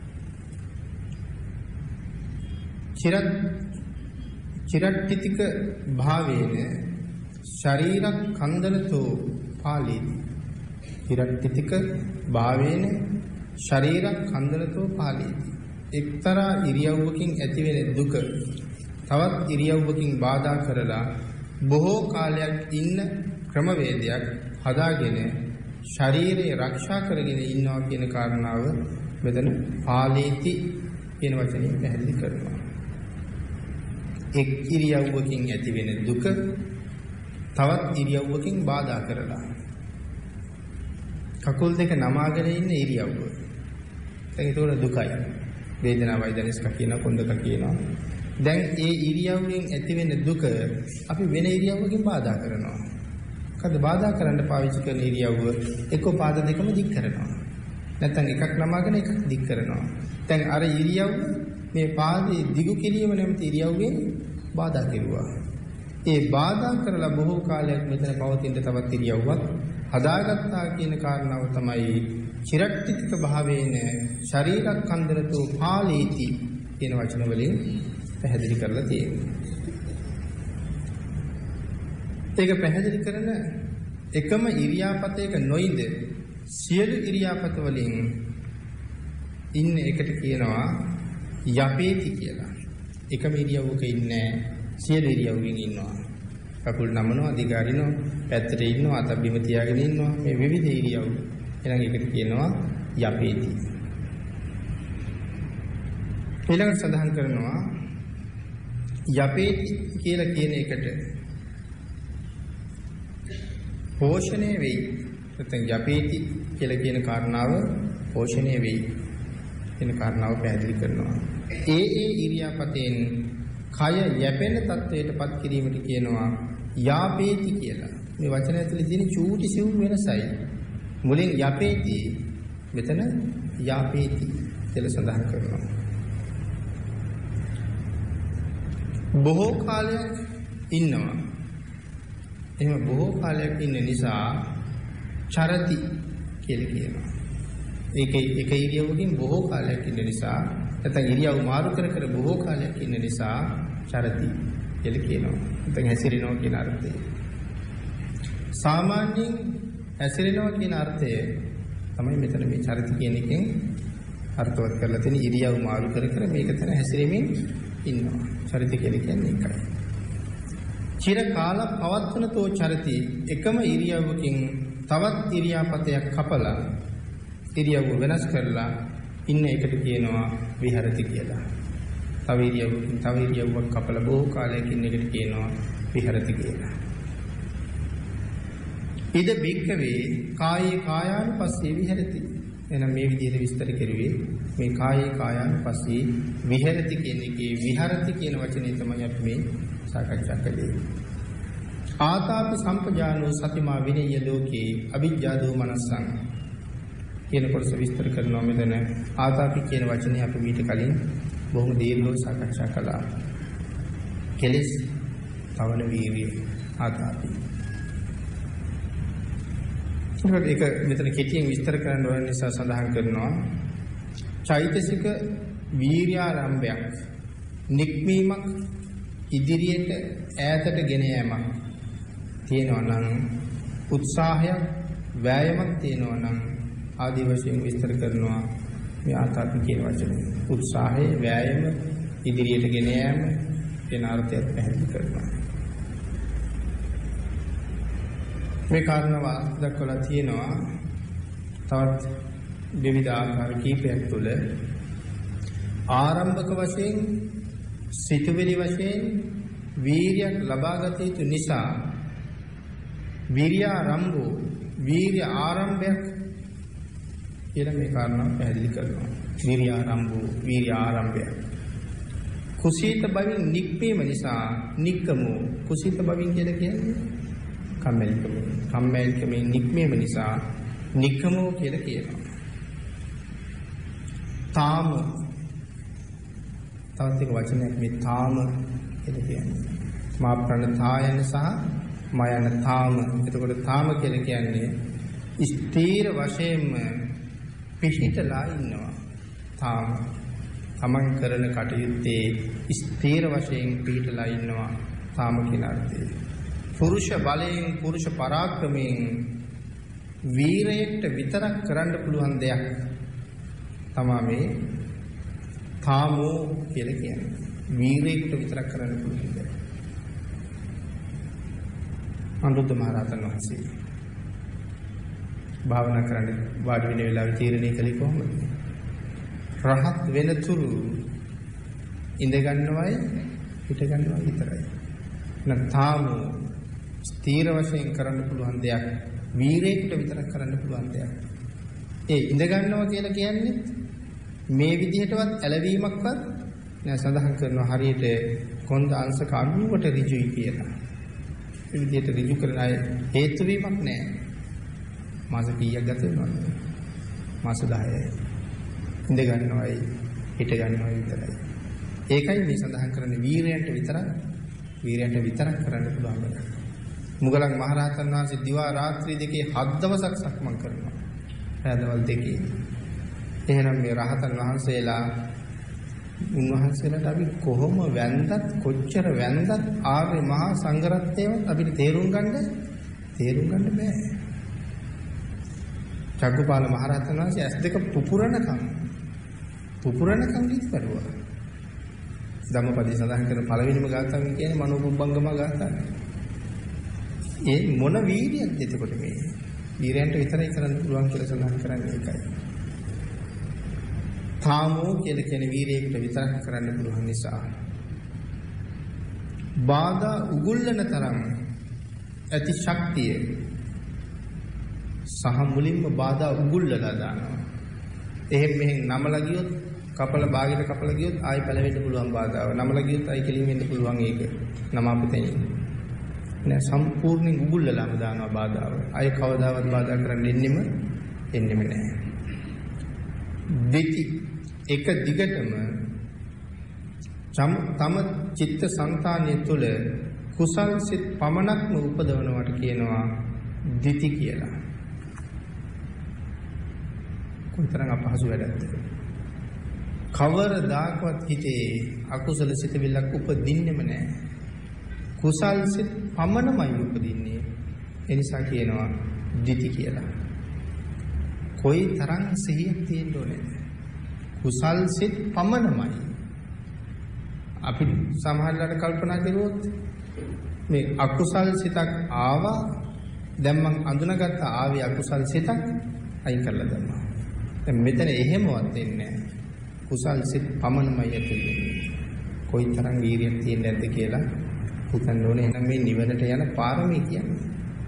Speaker 2: චිරත් චිරට්ටිතික භාවේන ශරීරක් කන්දනතෝ පාලීති. චිරට්ටිතික භාවේන ශරීරක් කන්දනතෝ පාලීති. එක්තරා ඉරියව්වකින් ඇතිවෙන දුක තවත් ඉරියව්වකින් බාධා කරලා බොහෝ කාලයක් ඉන්න ක්‍රමවේදයක් හදාගෙන ශරීරය ආරක්ෂා කරගෙන ඉන්නවා කියන කාරණාව මෙතන පාලීති කියන වචنين පැහැදිලි කරනවා. එක් ඉරියව්වකින් ඇතිවෙන දුක තවත් ඉරියව්වකින් බාධා කරලා කකුල් දෙක නමාගෙන ඉන්න ඉරියව්ව. දැන් ඒක දුකයි. වේදනාවයි දැනෙස්ක කියන කොන්දක කියනවා. දැන් ඒ ඉරියව්වෙන් ඇතිවෙන දුක අපි වෙන ඉරියව්වකින් බාධා කරනවා. මොකද බාධා කරන්න පාවිච්චි කරන ඉරියව්ව එක්ක පාද දෙකම දික් කරනවා. නැත්නම් එකක් නමාගෙන එකක් දික් කරනවා. දැන් අර ඉරියව්ව මේ පාදයේ දිගු කිරීම නැමැති ඉරියව්වෙන් බාධා කෙරුවා. ඒ බාධා කරලා බොහෝ කාලයක් මෙතන පවතින තවත් ඉරියව්වක් හදාගත්තා කියන කාරණාව තමයි චිරට්ටික භාවයෙන් ශරීරකන්දරතෝ පාලීති කියන වචන වලින් පැහැදිලි කරලා තියෙනවා. ඒක පැහැදිලි කරන එකම ඉරියාපතයක නොඉඳ සියලු ඉරියාපත වලින් ඉන්න එකට කියනවා යපේති කියලා. එකම ඉරියව්වක ඉන්නේ සියලු ඉරියව්වෙන් ඉන්නවා. කකුල් නමනවා, දිගාරිනවා, පැත්තට ඉන්නවා, අත බිම තියාගෙන ඉන්නවා. මේ විවිධ ඉරියව්. එහෙනම් ඒකට කියනවා යපේති. ඊළඟට සඳහන් කරනවා යපේති කියලා කියන එකට පෝෂණය වෙයි. නැත්නම් යපේති කියලා කියන කාරණාව පෝෂණය වෙයි. කියන කාරණාව පැහැදිලි කරනවා. ඒ ඒ ඉරියාපතෙන් කය යැපෙන තත්වයටපත් කිරීමට කියනවා යාපේති කියලා. මේ වචන ඇතුලේ තියෙන චූටි සිවුම් වෙනසයි. මුලින් යපේති, මෙතන යාපේති කියලා සඳහන් කරනවා. බොහෝ කාලයක් ඉන්නවා. එහෙම බොහෝ කාලයක් ඉන්න නිසා චරති කියලා කියනවා. ඒක එක ඉරියව්වකින් බොහෝ කාලයක් ඉන්න නිසා නැත්නම් ඉරියව් මාරු කර කර බොහෝ කාලයක් ඉන්න නිසා චරති කියලා කියනවා. නැත්නම් හැසිරෙනවා කියන අර්ථය. සාමාන්‍යයෙන් හැසිරෙනවා කියන අර්ථය තමයි මෙතන මේ චරති කියන එකෙන් අර්ථවත් කරලා තියෙන ඉරියව් මාරු කර කර මේක තන හැසිරෙමින් ඉන්නවා. චරිත කියලා කියන්නේ ඒකයි. චිර කාල පවත්වනතෝ චරති එකම ඉරියව්වකින් තවත් ඉරියාපතයක් කපලා ඉරියව්ව වෙනස් කරලා ඉන්න එකට කියනවා විහරති කියලා. තව ඉරියව්වකින් තව ඉරියව්වක් කපලා බොහෝ කාලයක ඉන්න එකට කියනවා විහරති කියලා. ඉද බික්කවේ කායේ කායානුපස්සී විහෙරති. එහෙනම් මේ විදිහට විස්තර කරුවේ මේ කායේ කායානුපස්සී විහෙරති කියන එකේ විහරති කියන වචනේ තමයි අපි මේ සාකච්ඡා කළේ. ආතාපි සම්පජානෝ සතිමා විනේය ලෝකේ අවිජ්ජාදෝ මනසං කියන කොටස විස්තර කරනවා මෙතන. ආතාපි කියන වචනේ අපි මීට කලින් බොහොම දීර්ඝව සාකච්ඡා කළා. කෙලෙස් තවන වීර්යය ආතාපි. ඒක මෙතන කෙටියෙන් විස්තර කරන්න ඕන නිසා සඳහන් කරනවා චෛතසික වීර්යාරම්භයක් නික්මීමක් ඉදිරියට ඈතට ගෙන යෑමක් තියෙනවා නම් උත්සාහයක් වෑයමක් තියෙනවා නම් ආදී වශයෙන් විස්තර කරනවා මේ ආතාපි කියන වචනේ. උත්සාහය වෑයම ඉදිරියට ගෙන යෑම කියන අර්ථයත් පැහැදිලි කරනවා. මේ කාරණාව දක්වලා තියෙනවා තවත් විවිධ ආකාර කීපයක් තුළ ආරම්භක වශයෙන් සිතුවිලි වශයෙන් වීර්යයක් ලබාගත යුතු නිසා වීර්යාරම්භෝ වීර්ය ආරම්භයක් කියලා මේ කාරණාව පැහැදිලි කරනවා. වීර්යාරම්භෝ වීර්ය ආරම්භයක් කුසීත බවින් නික්මීම නිසා නික්කමෝ කුසීත බවින් කියලා කියන්නේ කම්මැලිකම. කම්මැලිකමෙන් නික්මීම නිසා නික්කමෝ කියලා කියනවා. තාම තවත් එක වචනයක් මේ තාම කියලා කියන්නේ. මා ප්‍රණතායන සහ මයන තාම. එතකොට තාම කියලා කියන්නේ ස්ථීර වශයෙන්ම පිහිටලා ඉන්නවා. තාම තමන් කරන කටයුත්තේ ස්ථීර වශයෙන් පිහිටලා ඉන්නවා. තාම කියන අර්ථය. පුරුෂ බලයෙන් පුරුෂ පරාක්‍රමයෙන් වීරයට විතරක් කරන්න පුළුවන් දෙයක් තමයි මේ තාමෝ කියලා කියන්නේ. වීරයෙකුට විතරක් කරන්න පුළුවන් දෙයක්. අනුරුද්ධ මහ රහතන් වහන්සේ භාවනා කරන්න වාඩි වෙන වෙලාවේ තීරණය කළේ කොහොමද? රහත් වෙනතුරු ඉඳ ගන්නවයි හිට ගන්නවයි විතරයි. නැත්නම් ස්ථීර වශයෙන් කරන්න පුළුවන් දෙයක් වීරයෙකුට විතරක් කරන්න පුළුවන් දෙයක්. ඒ ඉඳ ගන්නවා කියලා කියන්නේ මේ විදිහටවත් ඇලවීමක්වත් නෑ. සඳහන් කරනවා හරියට කොන්ද අංශ කණුවට ඍජුයි කියලා. ඒ විදිහට ඍජු කරන අය හේතු වීමක් නෑ. මාස කීයක් ගත වෙනවද? මාස දහයයි. ඉඳ ගන්නවයි හිට ගන්නවයි විතරයි. ඒකයි මේ සඳහන් කරන්නේ වීරයන්ට විතරක් වීරයන්ට විතරක් කරන්න පුළුවන් එකක්. මුගලන් මහරහතන් වහන්සේ දිවා රාත්‍රී දෙකේ හත් දවසක් සක්මන් කරනවා. රාදවල් දෙකේ. එහෙනම් මේ රහතන් වහන්සේලා උන්වහන්සේලාට අපි කොහොම වැන්දත් කොච්චර වැන්දත් ආර්ය මහා සංඝරත්නයවත් අපිට තේරුම් ගන්න තේරුම් ගන්න බෑ. චග්ගපාල මහරහතන් වහන්සේ ඇස් දෙක පුපුරනකම් පුපුරනකම් ඉස්පරුවා. ධම්මපදයේ සඳහන් කරන පළවෙනිම ගාථාව කියන්නේ මනෝපුබ්බංගම ගාථාව. ඒ මොන වීර්යයක්ද එතකොට මේ? වීරයන්ට විතරයි කරන්න පුළුවන් කියලා සඳහන් කරන්නේ ඒකයි. තාමෝ කියලා කියන වීරයෙකුට විතරක් කරන්න පුළුවන් නිසා බාධා උගුල්ලන තරම් ඇති ශක්තිය සහ මුලින්ම බාධා උගුල්ලලා දානවා. එහෙන් මෙහෙන් නමලා ගියොත් කපල බාගෙට කපල ගියොත් ආයි පැලවෙන්න පුළුවන් බාධාව. නමලා ගියොත් ආයි කෙලින් වෙන්න පුළුවන් ඒක. නම අපතේ නෑ සම්පූර්ණයෙන් උගුල්ලලාම දානවා බාධාව. අය කවදාවත් බාධා කරන්න එන්නෙම එන්නෙම නෑ. දෙති එක දිගටම තම චිත්ත සංතානිය තුළ කුසල් සිත් පමණක්ම උපදවනවට කියනවා දිති කියලා. කොතරම් අපහසු වැඩක්ද? කවරදාකවත් හිතේ අකුසල සිතවිල්ලක් උපදින්නෙම නෑ. කුසල් සිත් පමණමයි උපදින්නේ. ඒ නිසා කියනවා දිති කියලා. කොයි තරම් සිහියක් තියෙන්න ඕනේද? කුසල් සිත් පමණමයි. අපි සමහරවිට කල්පනා කරුවොත් මේ අකුසල් සිතක් ආවා, දැන් මං අඳුනගත්ත ආවේ අකුසල් සිතක් අයින් කරලා දැම්මා. දැන් මෙතන එහෙමවත් වෙන්නේ නැහැ. කුසල් සිත් පමණමයි ඇතුළේ. කොයි තරම් වීරියක් තියෙන්නේ නැද්ද කියලා හිතන්න ඕනේ. එහෙනම් මේ නිවනට යන පාරමී කියන්නේ.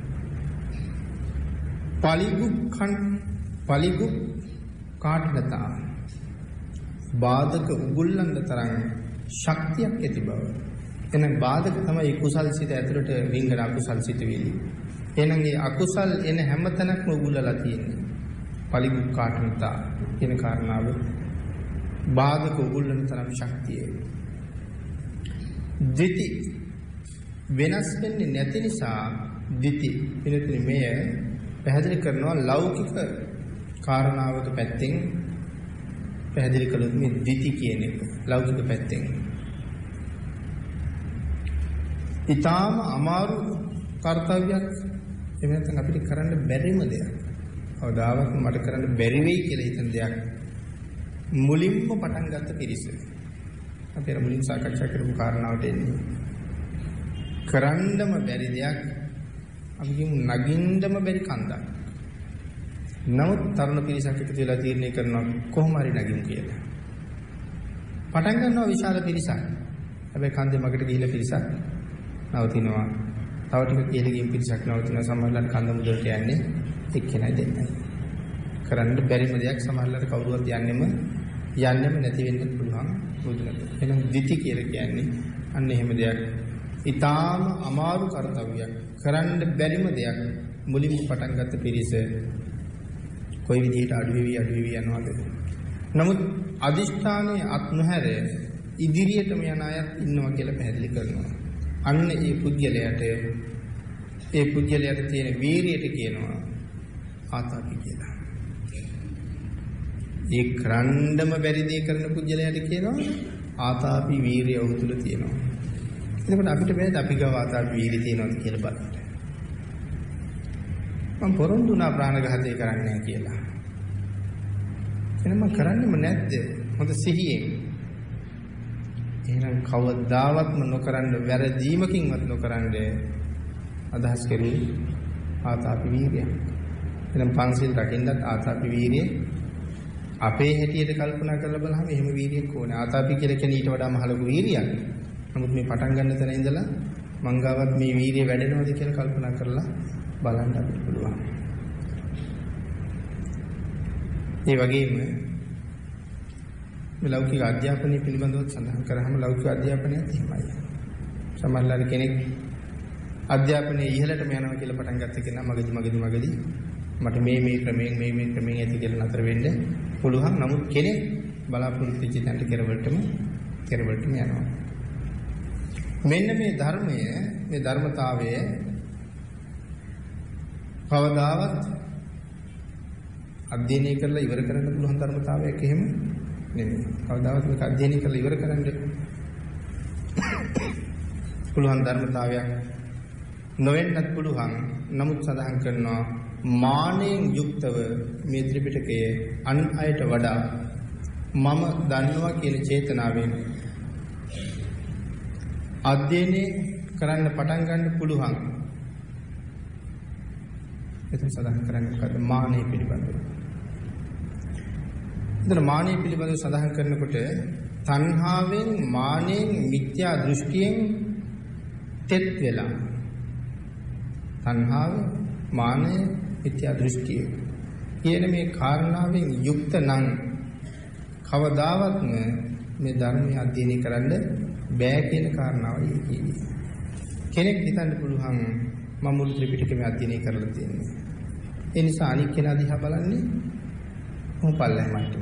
Speaker 2: පලිගු කන් පලිගු කාටනතා බාධක උගුල්ලන්න තරම් ශක්තියක් ඇති බව. එහෙනම් බාධක තමයි කුසල් සිත ඇතුළට වින්ගන අකුසල් සිත වෙලි. එහෙනම් ඒ අකුසල් එන හැම තැනක්ම උගුල්ලලා තියෙන්නේ. පලිගු කාටනතා කියන කාරණාව බාධක උගුල්ලන තරම් ශක්තිය. දිති වෙනස් වෙන්නේ නැති නිසා දිති පිළිතුරු මෙය පැහැදිලි කරනවා ලෞකික කාරණාවක පැත්තෙන් පැහැදිලි කළොත් මේ දිති කියන එක ලෞකික පැත්තෙන් ඊටාම අමාරු කාර්යයක් එහෙම නැත්නම් අපිට කරන්න බැරිම දෙයක්. කවදාවත් මට කරන්න බැරි වෙයි කියලා හිතන දෙයක් මුලින්ම පටන් ගත්ත පිරිස. අපි අර මුලින් සාකච්ඡා කරපු කාරණාවට එන්නේ. කරන්නම බැරි දෙයක් අපි කියමු නගින්නම බැරි කන්දක්. නමුත් තරුණ පිරිසක් එකතු වෙලා තීරණය කරනවා කොහොම හරි නගිමු කියලා. පටන් ගන්නවා විශාල පිරිසක්. හැබැයි කන්දේ මගට ගිහිල්ලා පිරිසක් නවතිනවා. තව ටික කියලා ගිහින් පිරිසක් නවතිනවා. සමහරවිට කන්ද මුදලට යන්නේ එක්කෙනයි දෙන්නයි. කරන්න බැරිම දෙයක් සමහරවිට කවුරුවත් යන්නෙම යන්නෙම නැති වෙන්න පුළුවන් බුදුනද. එහෙනම් දිටි කියලා කියන්නේ අන්න එහෙම දෙයක්. ඊටාම අමාරු කාර්යයක්. කරන්න බැරිම දෙයක් මුලින්ම පටන් ගත්ත පිරිස කොයි විදිහට අඩු වෙවි අඩු වෙවි යනවාද? නමුත් අදිෂ්ඨානයේ අත් නොහැර ඉදිරියටම යන අයත් ඉන්නවා කියලා පැහැදිලි කරනවා. අන්න ඒ පුජ්‍යලයට ඒ පුජ්‍යලයට තියෙන වීරියට කියනවා ආතාපි කියලා. ඒ කරන්නම බැරි දේ කරන පුජ්‍යලයට කියනවා ආතාපි වීරිය ඔහු තුල තියෙනවා. එතකොට අපිට බෑද අපි ගාව ආතාපි වීරිය තියෙනවද කියලා බලන්න. මම පොරොන්දු වුණා ප්‍රාණඝාතය කරන්නේ නැහැ කියලා. එහෙනම් මම කරන්නේම නැද්ද? හොඳ සිහියෙන්. එහෙනම් කවදාවත්ම නොකරන්න වැරදීමකින්වත් නොකරන්න අදහස් කෙරුවේ ආතාපි වීර්යය. එහෙනම් පංචශීල රකින්නත් ආතාපි වීර්යය අපේ හැටියට කල්පනා කරලා බලහම එහෙම වීර්යයක් ඕනේ. ආතාපි කියලා කියන්නේ ඊට වඩා මහලු වීර්යයක්. නමුත් මේ පටන් ගන්න තැන ඉඳලා මංගාවත් මේ වීර්යය වැඩෙනවද කියලා කල්පනා කරලා බලන්න අපිට පුළුවන්. ඒ වගේම මේ ලෞකික අධ්‍යාපනය පිළිබඳව සඳහන් කරාම ලෞකික අධ්‍යාපනයත් එහෙමයි. සමහරවල් කෙනෙක් අධ්‍යාපනයේ ඉහළටම යනවා කියලා පටන් ගත්ත කෙනා මගදී මගදී මගදී මට මේ මේ ක්‍රමයෙන් මේ මේ ක්‍රමයෙන් ඇති කියලා නතර වෙන්න පුළුවන්. නමුත් කෙනෙක් බලාපොරොත්තු වෙච්ච තැනට කෙරවලටම කෙරවලටම යනවා. මෙන්න මේ ධර්මය මේ ධර්මතාවය කවදාවත් අධ්‍යයනය කරලා ඉවර කරන්න පුළුවන් ධර්මතාවයක් එහෙම නෙමෙයි. කවදාවත් මේක අධ්‍යයනය කරලා ඉවර කරන්න පුළුවන් ධර්මතාවයක් නොවෙන්නත් පුළුවන්. නමුත් සඳහන් කරනවා මානෙන් යුක්තව මේ ත්‍රිපිටකයේ අන් අයට වඩා මම දන්නවා කියන චේතනාවෙන් අධ්‍යයනය කරන්න පටන් ගන්න පුළුවන්. එතන සඳහන් කරන්නේ මොකද්ද? මානෙ පිළිබඳව. එතන මානෙ පිළිබඳව සඳහන් කරනකොට තණ්හාවෙන් මානෙන් මිත්‍යා දෘෂ්ටියෙන් තෙත් වෙලා තණ්හාව මානය මිත්‍යා දෘෂ්ටිය කියන මේ කාරණාවෙන් යුක්ත නම් කවදාවත්ම මේ ධර්මය අධ්‍යයනය කරන්න බෑ කියන කාරණාවයි කියන්නේ. කෙනෙක් හිතන්න පුළුවන් මම මුළු ත්‍රිපිටකයම අධ්‍යයනය කරලා තියෙනවා. ඒ නිසා අනික් කෙනා දිහා බලන්නේ මොහොත පල්ලෙහාට.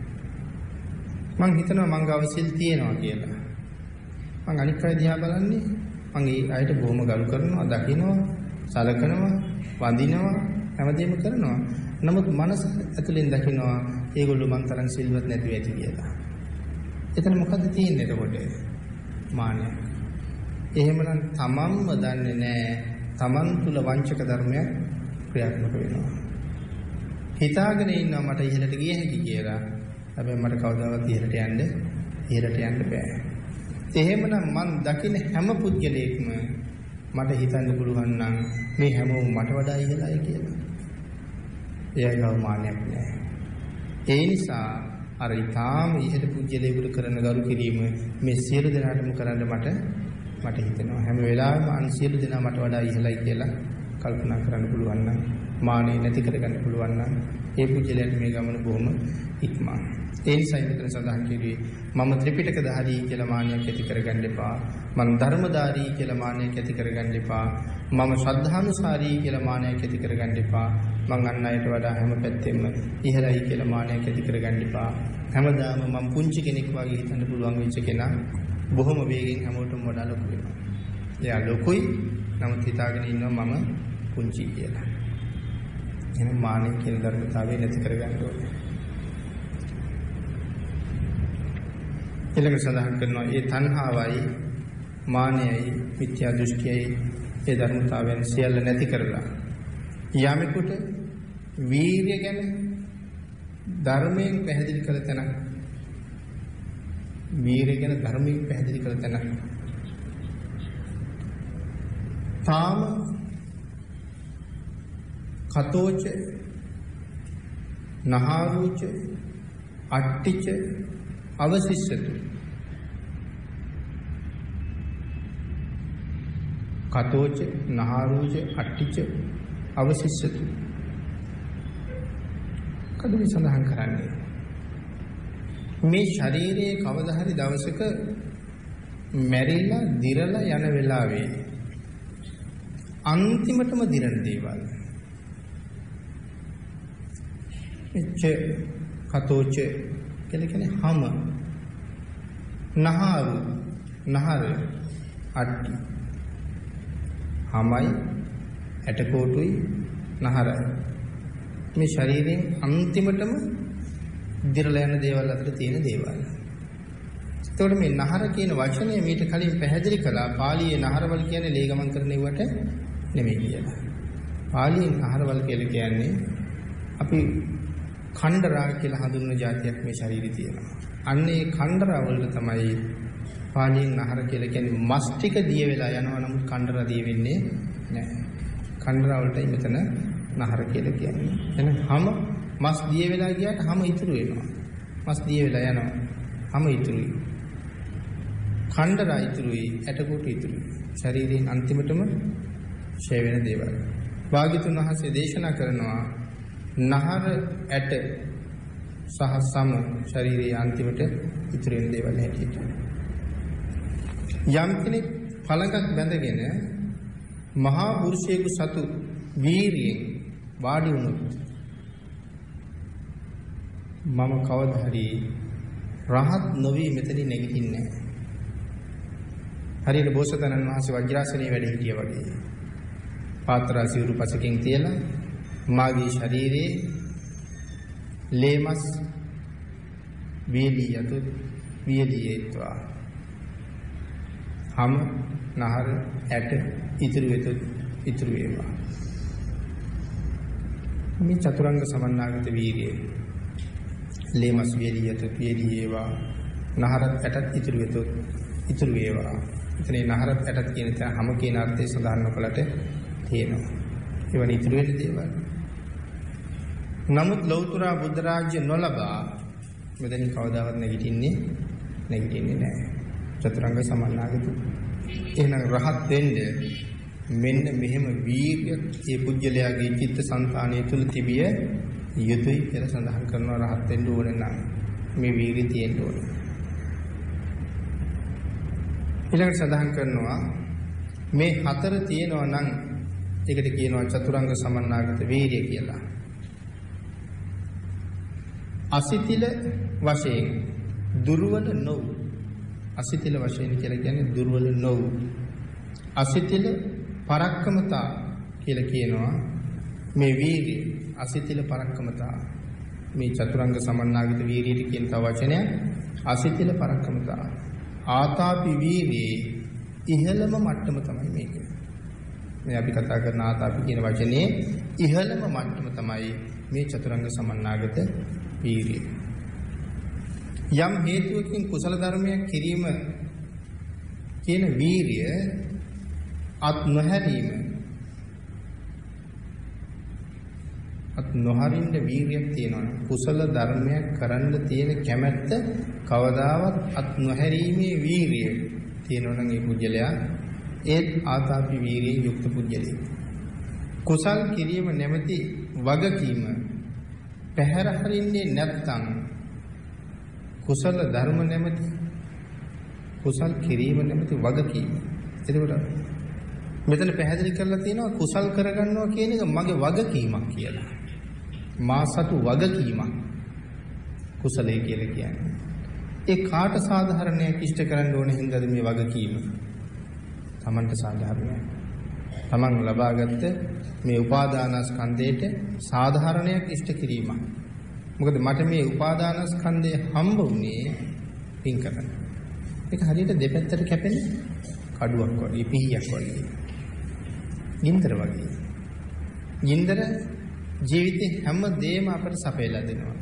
Speaker 2: මං හිතනවා මං ගාව සිල් තියෙනවා කියලා. මං අනික් අය දිහා බලන්නේ මං ඒ අයට බොහොම ගරු කරනවා, දකිනවා, සලකනවා, වඳිනවා, හැමදේම කරනවා. නමුත් මනස ඇතුලෙන් දකිනවා ඒගොල්ලෝ මං තරම් සිල්වත් නැතුව ඇති කියලා. එතන මොකද්ද තියෙන්නේ එතකොට? මානය. එහෙමනම් තමන්ම දන්නේ නැහැ තමන් තුල වංචක ධර්මයක් ක්‍රියාත්මක වෙනවා. හිතාගෙන ඉන්නවා මට ඉහළට ගිය හැකි කියලා. හැබැයි මට කවදාවත් ඉහළට යන්න ඉහළට යන්න බෑ. එහෙමනම් මං දකින හැම පුද්ගලයෙක්ම මට හිතන්න පුළුවන් නම් මේ හැමෝම මට වඩා ඉහළයි කියලා. එයයි ගෞමානයක් නෑ. ඒ නිසා අර ඊටාම ඉහළ පුද්ගලයෙකුට කරන ගරු කිරීම මේ සියලු දෙනාටම කරන්න මට මට හිතෙනවා. හැම වෙලාවෙම අන් සියලු දෙනා මට වඩා ඉහළයි කියලා කල්පනා කරන්න පුළුවන් නම් මානෙ නැති කරගන්න පුළුවන් නම් ඒ පුජ්‍යලයට මේ ගමන බොහොම ඉක්මන්. ඒ නිසා මෙතන සඳහන් කෙරුවේ මම ත්‍රිපිටකධාරී කියලා මානයක් ඇති කරගන්න එපා. මම ධර්මධාරී කියලා මානයක් ඇති කරගන්න එපා. මම ශ්‍රද්ධානුසාරී කියලා මානයක් ඇති කරගන්න එපා. මං අන් අයට වඩා හැම පැත්තෙම ඉහළයි කියලා මානයක් ඇති කරගන්න එපා. හැමදාම මම පුංචි කෙනෙක් වගේ හිතන්න පුළුවන් වෙච්ච කෙනා බොහොම වේගෙන් හැමෝටම වඩා ලොකු වෙනවා. එයා ලොකුයි නමුත් හිතාගෙන ඉන්නවා මම පුංචි කියලා. එහෙනම් මානෙ කියන ධර්මතාවය නැති කරගන්න ඕනේ. ඊළඟ සඳහන් කරනවා ඒ තණ්හාවයි මානයයි මිත්‍යා දෘෂ්ටියයි ඒ ධර්මතාවයන් සියල්ල නැති කරලා යමෙකුට වීර්ය ගැන ධර්මයෙන් පැහැදිලි කළ තැනක් වීර්ය ගැන ධර්මයෙන් පැහැදිලි කළ තැනක් තාම කතෝච නහාරූච අට්ටිච අවසිස්සතු කතෝච නහාරූච අට්ටිච අවසිස්සතු කඩේ සඳහන් කරන්නේ මේ ශරීරයේ කවදා හරි දවසක මැරිලා දිරලා යන වෙලාවේ අන්තිමටම දිරන දේවල් එච්ච කතෝච කියලා කියන්නේ හම නහරු නහර අට්ටි හමයි ඇටකොටුයි නහරයි මේ ශරීරයෙන් අන්තිමටම දිරලා යන දේවල් අතර තියෙන දේවල්. එතකොට මේ නහර කියන වචනය මීට කලින් පැහැදිලි කළා පාලියේ නහරවල් කියන්නේ ලේ ගමන් කරන ඒවට නෙමෙයි කියලා. පාලියේ නහරවල් කියලා කියන්නේ අපි කණ්ඩරා කියලා හඳුන්වන જાතියක් මේ ශරීරේ තියෙනවා. අන්න ඒ කණ්ඩරා වල තමයි පාලියෙන් නහර කියලා කියන්නේ මස් ටික දිය වෙලා යනවා නමුත් කණ්ඩර දිය වෙන්නේ නැහැ. කණ්ඩර වලටයි මෙතන නහර කියලා කියන්නේ. එහෙනම් හැම මස් දිය වෙලා ගියාට හැම ඉතුරු වෙනවා. මස් දිය වෙලා යනවා. හැම ඉතුරුයි. කණ්ඩර ඉතුරුයි, ඇටකොටු ඉතුරුයි. ශරීරයෙන් අන්තිමටම ඡය වෙන දේවල්. භාග්‍යතුන් වහන්සේ දේශනා කරනවා නහර ඇට සහ සම ශරීරයේ අන්තිමට ඉතුරු වෙන දේවල් හැටියට. යම් කෙනෙක් පළඟක් බැඳගෙන මහා පුරුෂයෙකු සතු වීරියෙන් වාඩි වුණොත් මම කවදා හරි රහත් නොවි මෙතනින් නැගිටින්නේ නැහැ. හරියට බෝසතාණන් වහන්සේ වජ්‍රාසනයේ වැඩ හිටියා වගේ. පාත්‍රා සිවුරු පසකින් තියලා මාගේ ශරීරයේ ලේමස් වේලී යතු වියලියේත්වා හම නහර ඇට ඉතුරු වෙතු ඉතුරු වේවා. මේ චතුරංග සමන්නාගත වීර්යය ලේමස් වේලී යතු වියලියේවා නහරත් ඇටත් ඉතුරු වෙතු ඉතුරු වේවා. එතන නහරත් ඇටත් කියන තැන හැම කියන අර්ථය සඳහන් නොකලට තියෙනවා. ඒවන ඉතුරු වෙන දේවල්. නමුත් ලෞතර බුද්ධ රාජ්‍ය නොලබා මෙතනින් කවදාවත් නැගිටින්නේ නැගිටින්නේ නැහැ. චතුරංග සමන්නාගත. එහෙනම් රහත් වෙන්න මෙන්න මෙහෙම වීර්ය ඒ පුජ්‍යලයාගේ චිත්ත සංතානය තුල තිබිය යුතුයි කියලා සඳහන් කරනවා. රහත් වෙන්න ඕනේ නම් මේ වීර්ය තියෙන්න ඕනේ. ඊළඟට සඳහන් කරනවා මේ හතර තියෙනවා නම් ඒකට කියනවා චතුරංග සමන්නාගත වීර්ය කියලා. අසිතිල වශයෙන් දුර්වල නොවු අසිතිල වශයෙන් කියලා කියන්නේ දුර්වල නොවු අසිතිල පරක්කමතා කියලා කියනවා මේ වීර්ය අසිතිල පරක්කමතා මේ චතුරංග සමන්නාගත වීර්යයට කියන තව වචනයක් අසිතිල පරක්කමතා ආතාපි වීර්යයේ ඉහළම මට්ටම තමයි මේක. මේ අපි කතා කරන ආතාපි කියන වචනේ ඉහළම මට්ටම තමයි මේ චතුරංග සමන්නාගත වීර්යය. යම් හේතුවකින් කුසල ධර්මයක් කිරීම කියන වීර්යය අත් නොහැරීම අත් නොහරින්න වීර්යයක් තියෙනවා. කුසල ධර්මයක් කරන්න තියෙන කැමැත්ත කවදාවත් අත් නොහැරීමේ වීර්යය තියෙනවා නම් ඒ පුජ්‍යලයා ඒත් ආතාපි වීර්යයෙන් යුක්ත පුජ්‍යලෙක්. කුසල් කිරීම නැමැති වගකීම පැහැර හරින්නේ නැත්නම් කුසල ධර්ම නැමැති කුසල් කිරීම නැමැති වගකීම. එතකොට මෙතන පැහැදිලි කරලා තියෙනවා කුසල් කරගන්නවා කියන එක මගේ වගකීමක් කියලා. මා සතු වගකීමක් කුසලයේ කියලා කියන්නේ. ඒ කාට සාධාරණයක් ඉෂ්ට කරන්න ඕන හින්දාද මේ වගකීම? Tamanට සාධාරණයක්. Taman ලබාගත්ත මේ උපාදානස්කන්ධයට සාධාරණයක් ඉෂ්ට කිරීමක්. මොකද මට මේ උපාදානස්කන්ධය හම්බ වුණේ පින් කරන. ඒක හරියට දෙපැත්තට කැපෙන කඩුවක් වගේ පිහියක් වගේ. ගින්දර වගේ. ගින්දර ජීවිතේ හැම දෙයක්ම අපට සපයලා දෙනවා.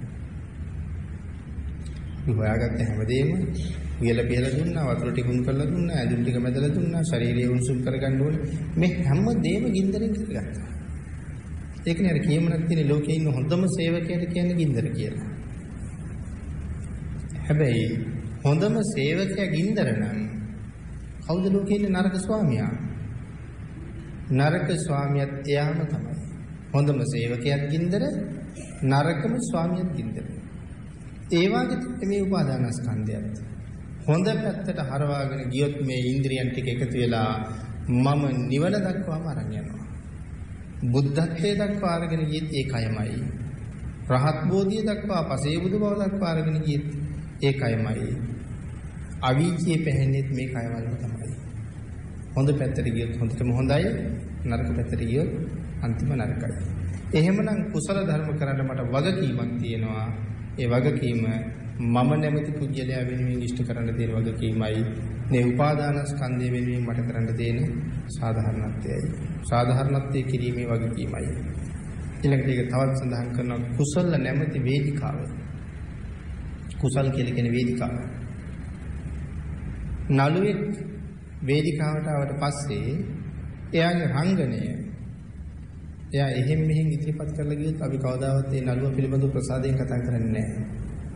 Speaker 2: අපි හොයාගත්ත හැම දෙයක්ම වියලා පියලා දුන්නා, වතුර ටික උණු කරලා දුන්නා, ඇඳුම් ටික මැදලා දුන්නා, ශරීරය උණුසුම් කරගන්න ඕනේ. මේ හැම දෙයක්ම ගින්දරෙන් කරගත්තා. ඒකනේ අර කියමනක් තියෙන ලෝකේ ඉන්න හොඳම සේවකයාට කියන්නේ ගින්දර කියලා. හැබැයි හොඳම සේවකයා ගින්දර නම් කවුද ලෝකේ ඉන්න නරක ස්වාමියා? නරක ස්වාමියාත් එයාම තමයි. හොඳම සේවකයාත් ගින්දර, නරකම ස්වාමියාත් ගින්දර. ඒ වගේ මේ උපාදානස්කන්ධයත් හොඳ පැත්තට හරවාගෙන ගියොත් මේ ඉන්ද්‍රියන් ටික එකතු වෙලා මම නිවන දක්වාම අරන් යනවා. බුද්ධත්වයට දක්වා අරගෙන ගියත් ඒකයමයි. රහත් බෝධිය දක්වා පසේ බුදු බව දක්වා අරගෙන ගියත් ඒකයමයි. අවීචියේ පැහැෙන්නේත් මේ කයවලම තමයි. හොඳ පැත්තට ගියොත් හොඳටම හොඳයි, නරක පැත්තට ගියොත් අන්තිම නරකයි. එහෙමනම් කුසල ධර්ම කරන්න මට වගකීමක් තියෙනවා. ඒ වගකීම මම නැමැති පුජ්‍යලයා වෙනුවෙන් ඉෂ්ට කරන්න තියෙන වගකීමයි. මේ උපාදානස්කන්ධය වෙනුවෙන් මට කරන්න තියෙන සාධාරණත්වයයි. සාධාරණත්වයේ කිරීමේ වගකීමයි. ඊළඟට ඒක තවත් සඳහන් කරනවා කුසල නැමැති වේදිකාව. කුසල් කියලා කියන වේදිකාව. නළුවෙක් වේදිකාවට ආවට පස්සේ එයාගේ රංගනය එයා එහෙම් මෙහෙම් ඉදිරිපත් කරලා ගියොත් අපි කවදාවත් ඒ නළුව පිළිබඳව ප්‍රසාදයෙන් කතා කරන්නේ නැහැ.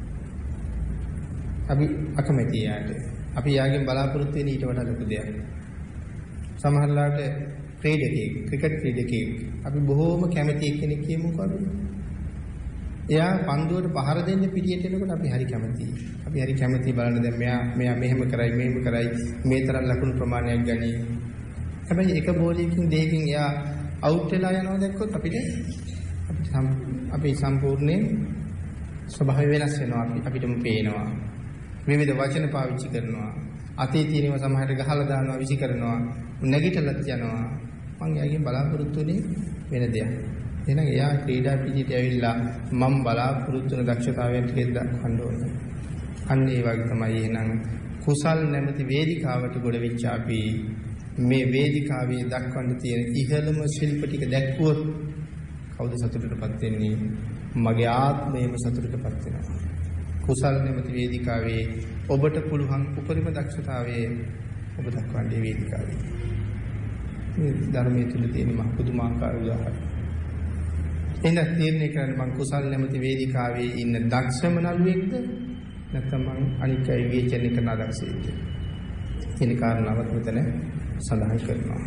Speaker 2: අපි අකමැති යාට. අපි යාගෙන් බලාපොරොත්තු වෙන ඊට වඩා ලොකු දෙයක්. සමහරලාට ක්‍රීඩකයෙක්, ක්‍රිකට් ක්‍රීඩකයෙක් අපි බොහෝම කැමති කෙනෙක් කියමුකෝ අපි. එයා පන්දුවට පහර දෙන්න පිටියට එනකොට අපි හරි කැමතියි. අපි හරි කැමතියි බලන්න දැන් මෙයා මෙයා මෙහෙම කරයි මෙහෙම කරයි මේ තරම් ලකුණු ප්‍රමාණයක් ගනි. හැබැයි එක බෝලයකින් දෙකකින් එයා අවුට් වෙලා යනවා දැක්කොත් අපිට අපිට අපි සම්පූර්ණයෙන් ස්වභාවය වෙනස් වෙනවා. අපි අපිටම පේනවා. විවිධ වචන පාවිච්චි කරනවා. අතේ තියෙනව සමහරට ගහලා දානවා, විසි කරනවා, නැගිටලත් යනවා. මං එයාගෙන් බලාපොරොත්තු වෙන්නේ වෙන දෙයක්. එහෙනම් එයා ක්‍රීඩා පිටියට ඇවිල්ලා මම බලාපොරොත්තු වෙන දක්ෂතාවයන් ටිකක් දක්වන්න ඕනේ. අන්න ඒ වගේ තමයි එහෙනම් කුසල් නැමැති වේදිකාවට ගොඩ වෙච්ච අපි මේ වේදිකාවේ දක්වන්න තියෙන ඉහළම ශිල්ප ටික දැක්වුවොත් කවුද සතුටටපත් වෙන්නේ? මගේ ආත්මයම සතුටටපත් වෙනවා. කුසල් නැමැති වේදිකාවේ ඔබට පුළුවන් උපරිම දක්ෂතාවයේ ඔබ දක්වන්නේ වේදිකාවේ. මේ ධර්මයේ තුල තියෙන මහ පුදුමාකාර උදාහරණ. එන්න තීරණය කරන්න මං කුසල් නැමැති වේදිකාවේ ඉන්න දක්ෂම නළුවෙක්ද නැත්නම් මං අනික් අය විචාරණය කරන දක්ෂයෙක්ද කියන කාරණාවත් මෙතන සඳහන් කරනවා.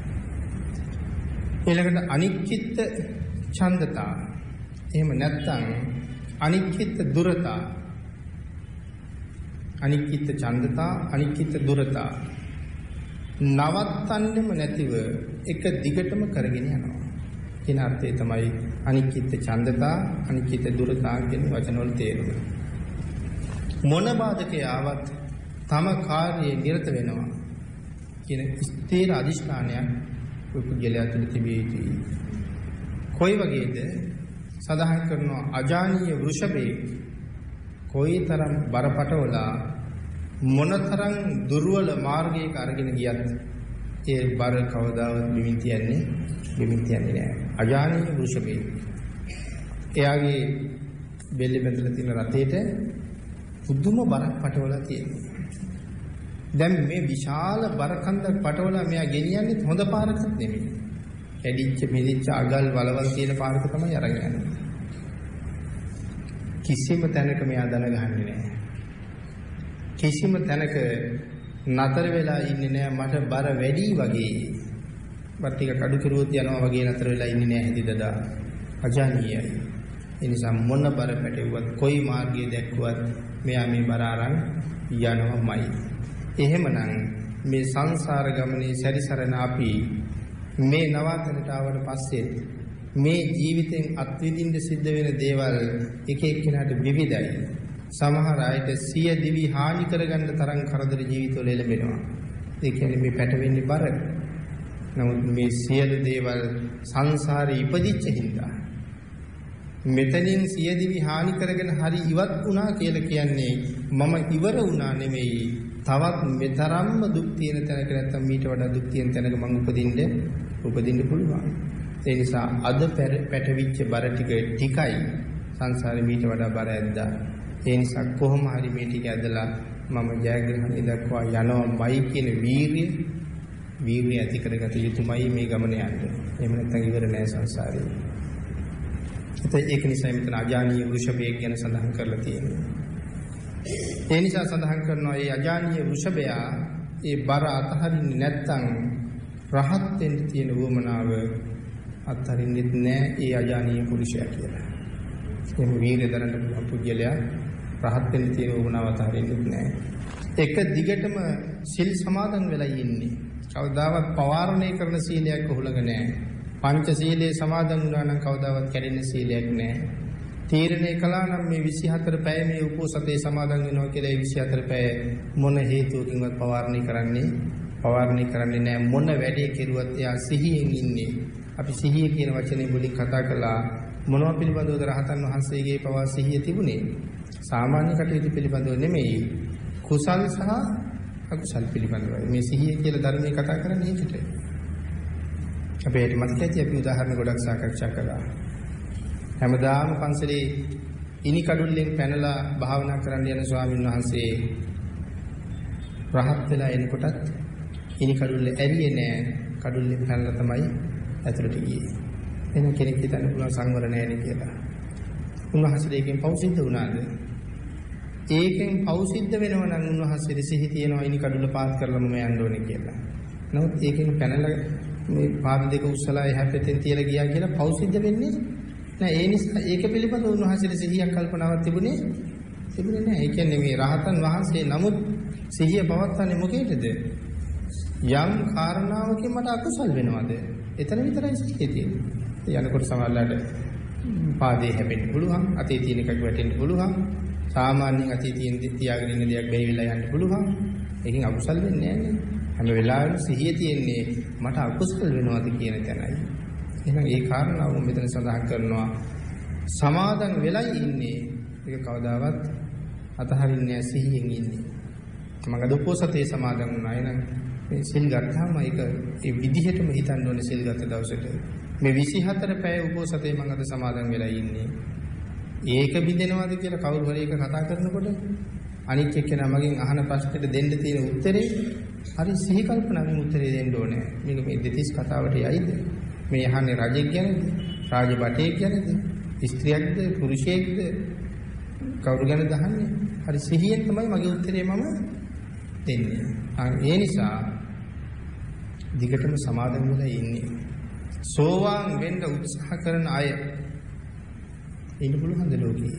Speaker 2: ඊළඟට අනික්කිත ඡන්දතා. එහෙම නැත්නම් අනික්කිත දුරතා. අනික්කිත ඡන්දතා, අනික්කිත දුරතා. නවත්තන්නෙම නැතිව එක දිගටම කරගෙන යනවා. කියන අර්ථය තමයි අනික්කිත ඡන්දතා, අනික්කිත දුරතා කියන වචන වල තේරුම. මොන බාධකේ ආවත් තම කාර්යයේ නිරත වෙනවා කියන ස්ථීර අධිෂ්ඨානයක් ඔය පුද්ගලයා තුළ තිබිය යුතුයි. කොයි වගේද සඳහන් කරනවා අජානීය වෘෂභේ කොයිතරම් බරපතලලා මොනතරම් දුර්වල මාර්ගයක අරගෙන ගියත් ඒ බර කවදාවත් බිමින් තියන්නේ බිමින් තියන්නේ නැහැ. අජානීය වෘෂභේ එයාගේ බෙල්ල බැඳලා තියෙන රතේට පුදුම බරක් පටවලා තියෙනවා. දැන් මේ විශාල බරකන්දක් පටවලා මෙයා ගෙනියන්නේ හොඳ පාරකට නෙමෙයි. කැඩිච්ච මෙදිච්ච අගල් වලවල් තියෙන පාරක තමයි අරගෙන යන්නේ. කිසිම තැනක මෙයා දන ගහන්නේ නැහැ. කිසිම තැනක නතර වෙලා ඉන්නේ නැහැ මට බර වැඩි වගේ. බර ටික කඩු කරුවොත් යනවා වගේ නතර වෙලා ඉන්නේ නැහැ හිතදා. අජානීයයි. ඒ නිසා මොන බර පැටවුවත් කොයි මාර්ගයේ දැක්කුවත් මෙයා මේ බර අරන් යනවාමයි. එහෙමනම් මේ සංසාර ගමනේ සැරිසරන අපි මේ නවාතනට ආවට පස්සේ මේ ජීවිතෙන් අත්විඳින්න සිද්ධ වෙන දේවල් එක එක්කෙනාට විවිධයි. සමහර අයට සිය දිවි හානි කරගන්න තරම් කරදර ජීවිතවල එළඹෙනවා. ඒ කියන්නේ මේ පැටවෙන්නේ බර. නමුත් මේ සියලු දේවල් සංසාරේ ඉපදිච්ච හින්දා මෙතනින් සිය දිවි හානි කරගෙන හරි ඉවත් වුණා කියලා කියන්නේ මම ඉවර වුණා නෙමෙයි. තවත් මෙතරම්ම දුක් තියෙන තැනක නැත්තම් මීට වඩා දුක් තියෙන තැනක මම උපදින්න උපදින්න පුළුවන්. ඒ නිසා අද පැටවිච්ච බර ටික ටිකයි සංසාරේ මීට වඩා බර ඇද්දා. ඒ නිසා කොහොම හරි මේ ටික ඇදලා මම ජයග්‍රහණය දක්වා යනවාමයි කියන වීරිය වීරිය ඇති කරගත යුතුමයි මේ ගමන යන්න. එහෙම නැත්නම් ඉවර නෑ සංසාරේ. ඒක නිසා මෙතන අජානීය වෘෂභයෙක් ගැන සඳහන් කරලා තියෙනවා. ඒ නිසා සඳහන් කරනවා මේ අජානීය වෘෂභයා ඒ බර අතහරින්නේ නැත්නම් රහත් වෙන්න තියෙන වමනාව අත්හරින්නෙත් නෑ ඒ අජානීය පුරුෂයා කියලා. එහෙම වීර්ය දරන්න පුළුවන් පුද්ගලයා රහත් වෙන්න තියෙන වමනාව අත්හරින්නෙත් නෑ. එක දිගටම සිල් සමාදන් වෙලා ඉන්නේ. කවදාවත් පවාරණය කරන සීලයක් ඔහුලඟ නෑ. පංච සීලයේ සමාදන් වුණා නම් කවදාවත් කැඩෙන සීලයක් නෑ. තීරණය කළා නම් මේ විසිහතර පැය මේ උපෝසතේ සමාදන් වෙනවා කියලා ඒ විසිහතර පැය මොන හේතුවකින්වත් පවාරණය කරන්නේ පවාරණය කරන්නේ නෑ. මොන වැඩේ කෙරුවත් එයා සිහියෙන් ඉන්නේ. අපි සිහිය කියන වචනේ මුලින් කතා කළා. මොනවා පිළිබඳවද රහතන් වහන්සේගේ පවා සිහිය තිබුණේ? සාමාන්‍ය කටයුතු පිළිබඳව නෙමෙයි. කුසල් සහ අකුසල් පිළිබඳවයි. මේ සිහිය කියලා ධර්මයේ කතා කරන්නේ ඒකට. අපේට මතකයි අපි උදාහරණ ගොඩක් සාකච්ඡා කළා. හැමදාම පන්සලේ ඉනි කඩුල්ලෙන් පැනලා භාවනා කරන්න යන ස්වාමීන් වහන්සේ රහත් වෙලා එනකොටත් ඉනි කඩුල්ල ඇරියේ නෑ. කඩුල්ලෙන් පැනලා තමයි ඇතුළට ගියේ. එන කෙනෙක් හිතන්න පුළුවන් සංවර නෑනේ කියලා. උන්වහන්සේට ඒකෙන් පව් සිද්ධ වුණාද? ඒකෙන් පව් සිද්ධ වෙනවා නම් උන්වහන්සේට සිහි තියෙනවා ඉනි කඩුල්ල පාත් කරලා මම යන්න ඕනේ කියලා. නමුත් ඒකෙන් පැනලා මේ පාද දෙක උස්සලා එහා පැත්තෙන් තියලා ගියා කියලා පව් සිද්ධ වෙන්නේ නෑ. ඒ නිසා ඒක පිළිබඳව උන්වහන්සේට සිහියක් කල්පනාවක් තිබුණේ තිබුණේ නෑ. ඒ කියන්නේ මේ රහතන් වහන්සේ නමුත් සිහිය පවත්වන්නේ මොකේද? යම් කාරණාවකින් මට අකුසල් වෙනවද? එතන විතරයි සිහිය තියෙන්නේ. යනකොට සමහරලාට පාදේ හැපෙන්න පුළුවන්, අතේ තියෙන එකක් වැටෙන්න පුළුවන්. සාමාන්‍යයෙන් අතේ තියෙන තියාගෙන ඉන්න දෙයක් බැරි වෙලා යන්න පුළුවන්. ඒකෙන් අකුසල් වෙන්නේ නෑනේ. හැම වෙලාවෙම සිහිය තියෙන්නේ මට අකුසල් වෙනවද කියන තැනයි. එහෙනම් ඒ කාරණාව මෙතන සඳහන් කරනවා සමාදන් වෙලයි ඉන්නේ. ඒක කවදාවත් අතහරින්නේ නැහැ සිහියෙන් ඉන්නේ. මම අද උපෝසතේ සමාදන් වුණා. එහෙනම් මේ සිල් ගත්තාම ඒක ඒ විදිහටම හිතන්න ඕනේ සිල් ගත්ත දවසට. මේ විසිහතර පැය උපෝසතේ මම අද සමාදන් වෙලා ඉන්නේ. ඒක බින්දෙනවද කියලා කවුරු හරි එක කතා කරනකොට අනිත් එක්කෙනා මගෙන් අහන ප්‍රශ්නෙට දෙන්න තියෙන උත්තරේ හරි සිහි කල්පනාවෙන් උත්තරේ දෙන්න ඕනේ. මේක මේ දෙතිස් කතාවට යයිද? මේ අහන්නේ රජෙක් ගැනද? රාජබටයෙක් ගැනද? ස්ත්‍රියක්ද? පුරුෂයෙක්ද? කවුරු ගැනද අහන්නේ? හරි සිහියෙන් තමයි මගේ උත්තරේ මම දෙන්නේ. ඒ නිසා දිගටම සමාදන් වෙලා ඉන්නේ. සෝවාන් වෙන්න උත්සාහ කරන අය ඉන්න පුළුවන්ද ලෝකේ?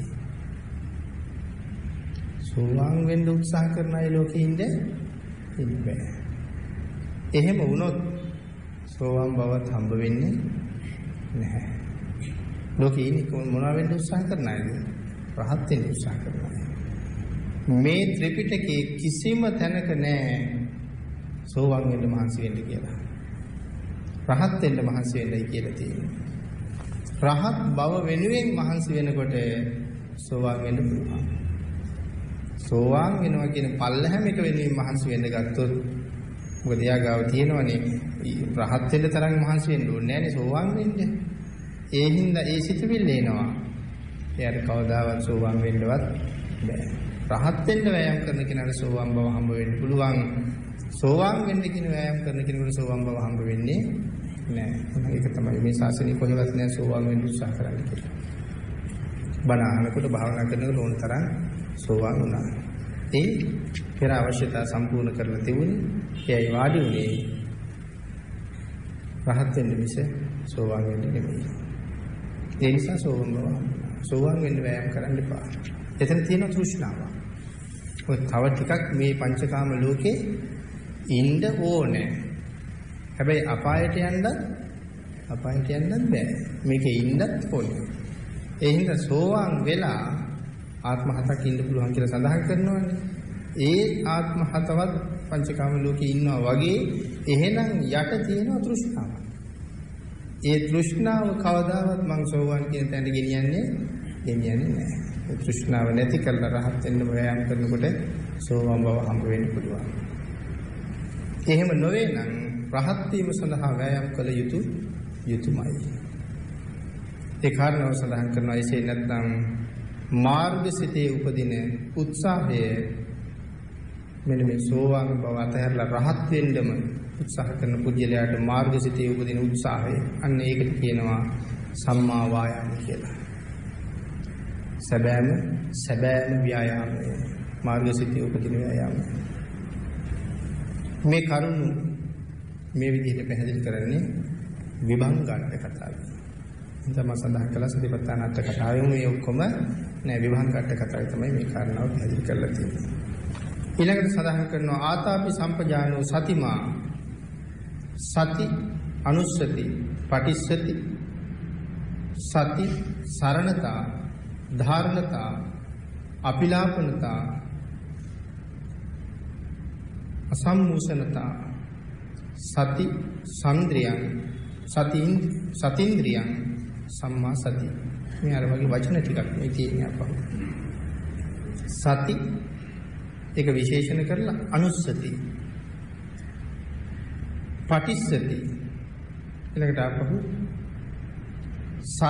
Speaker 2: සෝවාන් වෙන්න උත්සාහ කරන අය ලෝකේ ඉන්නේ ඉන්න බෑ. එහෙම වුණොත් සෝවාන් බවත් හම්බ වෙන්නේ නැහැ. ලෝකේ ඉන්නේ මොනවා වෙන්න උත්සාහ කරන අයද? රහත් වෙන්න උත්සාහ කරන අය. මේ ත්‍රිපිටකයේ කිසිම තැනක නැහැ සෝවාන් වෙන්න මහන්සි වෙන්න කියලා. රහත් වෙන්න මහන්සි වෙන්නයි කියලා තියෙනවා. රහත් බව වෙනුවෙන් මහන්සි වෙනකොට සෝවාන් වෙන්න පුළුවන්. සෝවාන් වෙනවා කියන පල්ලහැම එක වෙනුවෙන් මහන්සි වෙන්න ගත්තොත් මොකද එයා ගාව තියෙනවනේ රහත් වෙන්න තරම් මහන්සි වෙන්න ඕනේ නැහැනේ සෝවාන් වෙන්න. ඒ හින්දා ඒ සිතුවිල්ල එනවා. එයාට කවදාවත් සෝවාන් වෙන්නවත් බෑ. රහත් වෙන්න වෑයම් කරන කෙනාට සෝවාන් බව හම්බ වෙන්න පුළුවන්. සෝවාන් වෙන්න කියන වෑයම් කරන කෙනෙකුට සෝවාන් බව හම්බ වෙන්නේ නැහැ. ඒක තමයි මේ ශාසනය කොහෙවත් නැහැ සෝවාන් වෙන්න උත්සාහ කරන්න කියලා. බණ අහනකොට භාවනා කරනකොට ඕන තරම් සෝවාන් වුණා. ඒ පෙර අවශ්‍යතා සම්පූර්ණ කරලා තිබුණේ. එයයි වාඩි වුණේ. රහත් වෙන්න මිස සෝවාන් වෙන්න නෙමෙයි. ඒ නිසා සෝවාන් බව සෝවාන් වෙන්න වෑයම් කරන්න එපා. එතන තියෙන තෘෂ්ණාව. ඔය තව ටිකක් මේ පංචකාම ලෝකේ ඉන්න ඕනේ. හැබැයි අපායට යන්න අපායට යන්නත් බෑ. මේකේ ඉන්නත් ඕනේ. ඒ හින්දා සෝවාන් වෙලා ආත්ම හතක් ඉන්න පුළුවන් කියලා සඳහන් කරනවානේ. ඒ ආත්ම හතවත් පංචකාම ලෝකේ ඉන්නවා වගේ එහෙනම් යට තියෙන තෘෂ්ණාව. ඒ තෘෂ්ණාව කවදාවත් මං සෝවාන් කියන තැනට ගෙනියන්නේ ගෙනියන්නේ නැහැ. ඒ තෘෂ්ණාව නැති කරලා රහත් වෙන්න වෑයම් කරනකොට සෝවාන් බව හම්බ වෙන්න පුළුවන්. එහෙම නොවේ නම් රහත් වීම සඳහා වෑයම් කළ යුතු යුතුයමයි. ඒ කාරණාව සඳහන් කරනවා එසේ නැත්නම් මාර්ගසිතේ උපදින උත්සාහය මෙන්න මේ සෝවාන් බව අතහැරලා රහත් වෙන්නම උත්සාහ කරන පුද්ගලයාට මාර්ගසිතේ උපදින උත්සාහය අන්න ඒකට කියනවා සම්මා වායාම කියලා. සැබෑම සැබෑම ව්‍යායාමය මාර්ගසිතේ උපදින ව්‍යායාමය. මේ කරුණු මේ විදිහට පැහැදිලි කරන්නේ විභංගාට කතාවයි. ඉතින් මම සඳහන් කළා සතිපට්ඨාන අට කතාවෙම මේ ඔක්කොම නෑ විභංගාට කතාවේ තමයි මේ කාරණාව පැහැදිලි කරලා තියෙන්නේ. ඊළඟට සඳහන් කරනවා ආතාපි සම්පජානෝ සතිමා සති අනුස්සති පටිස්සති සති සරණතා ධාරණතා අපිලාපනතා අසම්මූසනතා සති සම්ද්‍රියං සතින් සතින්ද්‍රියං සම්මා සති. මේ අර වගේ වචන ටිකක් මේ තියෙන්නේ අපහු. සති ඒක විශේෂණ කරලා අනුස්සති පටිස්සති ඊළඟට අපහු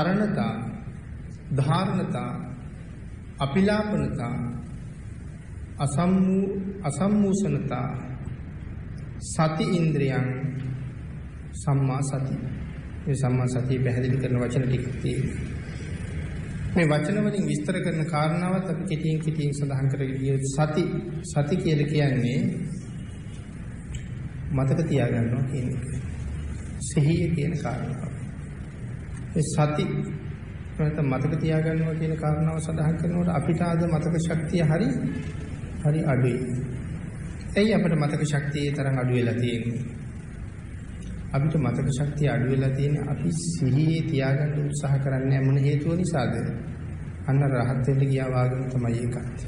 Speaker 2: සරණතා ධාරණතා අපිලාපනතා අසම්මු අසම්මූසනතා සති ඉන්ද්‍රියං සම්මා සති. මේ සම්මා සතිය පැහැදිලි කරන වචන ටික තියෙනවා. මේ වචන වලින් විස්තර කරන කාරණාවත් අපි කෙටියෙන් කෙටියෙන් සඳහන් කරගිය සති සති කියලා කියන්නේ මතක තියාගන්නවා කියන එක. සිහිය කියන කාරණාව. ඒ සති නැත්නම් මතක තියාගන්නවා කියන කාරණාව සඳහන් කරනකොට අපිට ආද මතක ශක්තිය හරි හරි අඩුයි. එයි අපිට මතක ශක්තිය තරම් අඩු වෙලා තියෙන්නේ. අපිට මතක ශක්තිය අඩු වෙලා තියෙන්නේ අපි සිහියේ තියාගන්න උත්සාහ කරන්නේ මොන හේතුව නිසාද? අන්න රහත් වෙන්න ගියා වගේම තමයි ඒකත්.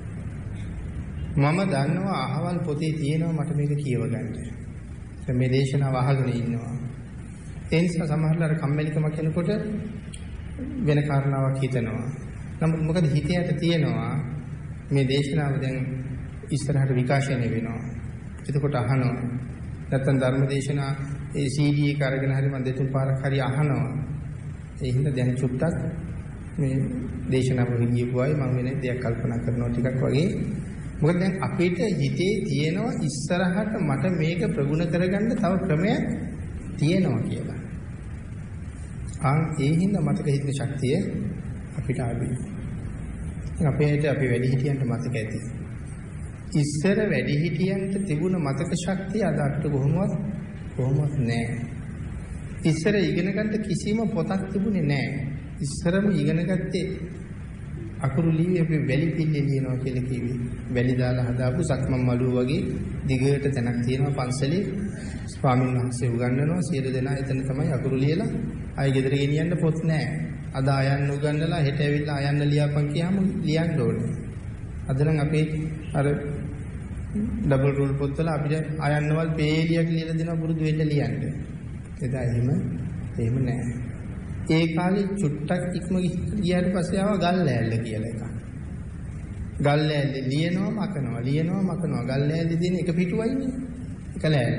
Speaker 2: මම දන්නවා අහවල් පොතේ තියෙනවා මට මේක කියව ගන්න. දැන් මේ දේශනාව අහගෙන ඉන්නවා. ඒ නිසා සමහරවල් කම්මැලිකම කෙනකොට වෙන කාරණාවක් හිතනවා. නමුත් මොකද හිතයට තියෙනවා මේ දේශනාව දැන් ඉස්සරහට විකාශනය වෙනවා. එතකොට අහනවා. නැත්තම් ධර්ම දේශනා ඒ සී ඩී එක අරගෙන හරි මම දෙතුන් පාරක් හරි අහනවා. ඒ හින්දා දැන් චුට්ටක් මේ දේශනාව ගියපුවායි මම වෙන දෙයක් කල්පනා කරනවා ටිකක් වගේ. මොකද දැන් අපිට හිතේ තියෙනවා ඉස්සරහට මට මේක ප්‍රගුණ කරගන්න තව ක්‍රමයක් තියෙනවා කියලා. ආ ඒ හින්දා මතක හිතන ශක්තිය අපිට ආවි. අපේට අපි වැඩි හිටියන්ට මතක ඇති. ඉස්සර වැඩි හිටියන්ට තිබුණ මතක ශක්තිය අද අපිට කොහොමවත් කොහොමවත් නැහැ. ඉස්සර ඉගෙන ගන්න කිසිම පොතක් තිබුණේ නැහැ. ඉස්සරම ඉගෙන ගත්තේ අකුරු ලිව්වේ අපි වැලි පිල්ලේ ලියනවා කියලා කිව්වේ. වැලි දාලා හදාපු සක්මන් මළුව වගේ දිගට තැනක් තියෙනවා පන්සලේ. ස්වාමීන් වහන්සේ උගන්වනවා සියලු දෙනා එතන තමයි අකුරු ලියලා ආයෙ ගෙදර ගෙනියන්න පොත් නැහැ. අද ආයන්න උගන්වලා හෙට ඇවිල්ලා ආයන්න ලියාපන් කියහම ලියන්න ඕනේ. අද නම් අපේ අර ඩබල් රූල් පොත්වල අපිට ආයන්නවල් පේලියක් ලියලා දෙනවා පුරුදු වෙන්න ලියන්න. එදා එහෙම එහෙම නැහැ. ඒ කාලේ චුට්ටක් ඉක්ම ගියාට පස්සේ ආවා ගල් ලෑල්ල කියලා එකක්. ගල් ලෑල්ල ලියනවා මකනවා ලියනවා මකනවා ගල් ලෑල්ල දෙන එක පිටුවයිනේ. එක ලෑල්ල.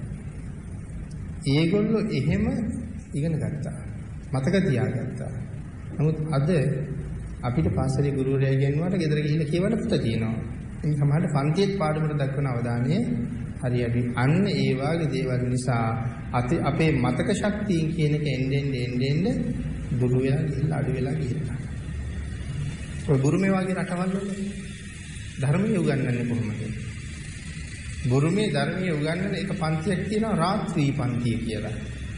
Speaker 2: ඒගොල්ලෝ එහෙම ඉගෙන ගත්තා. මතක තියාගත්තා. නමුත් අද අපිට පාසලේ ගුරුවරයා කියනවාට ගෙදර ගිහිල්ලා කියවන්න පුත තියෙනවා. ඉතින් සමහරට පන්තියේ පාඩමට දක්වන අවධානය හරියට අන්න ඒ වාගේ දේවල් නිසා අපේ මතක ශක්තිය කියන එක එන්නේ එන්නේ එන්නේ දුරු වෙලා ගිහිල්ලා අඩු වෙලා ගිහිල්ලා. ඔය බුරුමේ වාගේ රටවල් වල ධර්මයේ උගන්වන්නේ කොහොමද? බුරුමේ ධර්මයේ උගන්වන එක පන්තියක් තියෙනවා රාත්‍රී පන්තිය කියලා.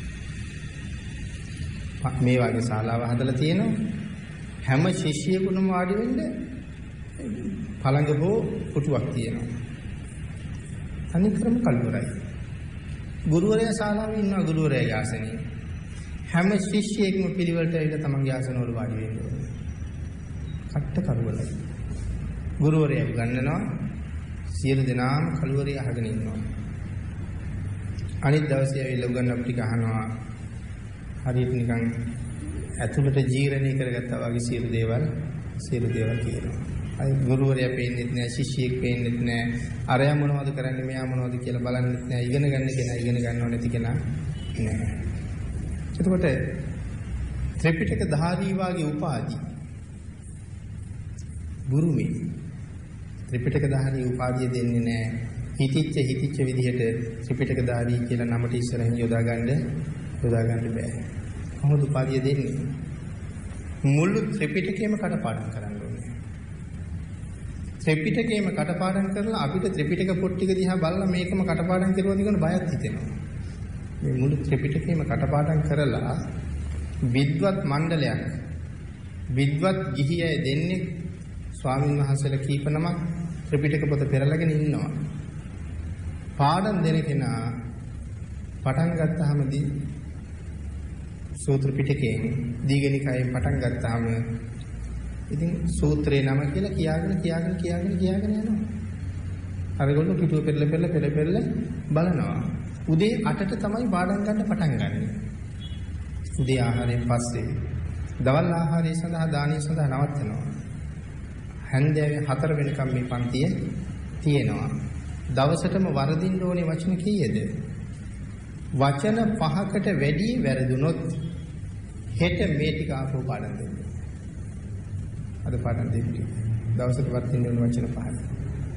Speaker 2: මේ වගේ ශාලාව හදලා තියෙනවා. හැම ශිෂ්‍යයෙකුටම වාඩි වෙන්න පළඟ හෝ පුටුවක් තියෙනවා. අනිත් ක්‍රම කල්වරයි. ගුරුවරයා ශාලාවේ ඉන්නවා ගුරුවරයාගේ ආසනයේ. හැම ශිෂ්‍යයෙක්ම පිළිවෙලට ඇවිල්ලා තමන්ගේ ආසනවල වාඩි වෙන්න ඕනේ. කට්ට කරුවලයි. ගුරුවරයා උගන්වනවා සියලු දෙනාම කළුවරේ අහගෙන ඉන්නවා. අනිත් දවසේ ඇවිල්ලා උගන්වපු ටික අහනවා. හරියට නිකන් ඇතුළට ජීර්ණය කරගත්තා වගේ සියලු දේවල් සියලු දේවල් කියනවා. අයි ගුරුවරයා පේන්නෙත් නෑ ශිෂ්‍යයෙක් පේන්නෙත් නෑ අරයා මොනවද කරන්නේ මෙයා මොනවද කියලා බලන්නෙත් නෑ ඉගෙන ගන්න කෙනා ඉගෙන ගන්නව නැති කෙනා නෑ. එතකොට ත්‍රිපිටක ධාරී වාගේ උපාධි බුරුමේ ත්‍රිපිටක ධාරී උපාධිය දෙන්නේ නෑ. හිතිච්ච හිතිච්ච විදිහට ත්‍රිපිටක ධාරී කියලා නමට ඉස්සරහින් යොදා ගන්න යොදා ගන්න බෑ. කොහොමද උපාධිය දෙන්නේ? මුළු ත්‍රිපිටකයම කටපාඩම් කරන්න ඕනේ. ත්‍රිපිටකයම කටපාඩම් කරලා අපිට ත්‍රිපිටක පොත් ටික දිහා බලලා මේකම කටපාඩම් කරුවද කියන බයත් හිතෙනවා. මේ මුළු ත්‍රිපිටකයම කටපාඩම් කරලා විද්වත් මණ්ඩලයක් විද්වත් ගිහි අය දෙන්නේ ස්වාමීන් වහන්සේලා කීප නමක් ත්‍රිපිටක පොත පෙරලාගෙන ඉන්නවා. පාඩම් දෙන කෙනා පටන් ගත්තාමදී සූත්‍ර පිටකයෙන් දීඝනිකායෙන් පටන් ගත්තාම ඉතින් සූත්‍රේ නම කියලා කියාගෙන කියාගෙන කියාගෙන කියාගෙන යනවා. අරගොල්ලෝ පිටුව පෙරල පෙරල පෙරල පෙරල බලනවා. උදේ අටට තමයි පාඩම් ගන්න පටන් ගන්න. උදේ ආහාරයෙන් පස්සේ දවල් ආහාරය සඳහා දානිය සඳහා නවත්තනවා. හැන්දෑවේ හතර වෙනකම් මේ පන්තිය තියෙනවා. දවසටම වරදින්න ඕනේ වචන කීයද? වචන පහකට වැඩි වැරදුනොත් හෙට මේ ටික ආපහු පාඩම් දෙන්න. අද පාඩම් දෙන්න. දවසට වරදින්න ඕනේ වචන පහයි.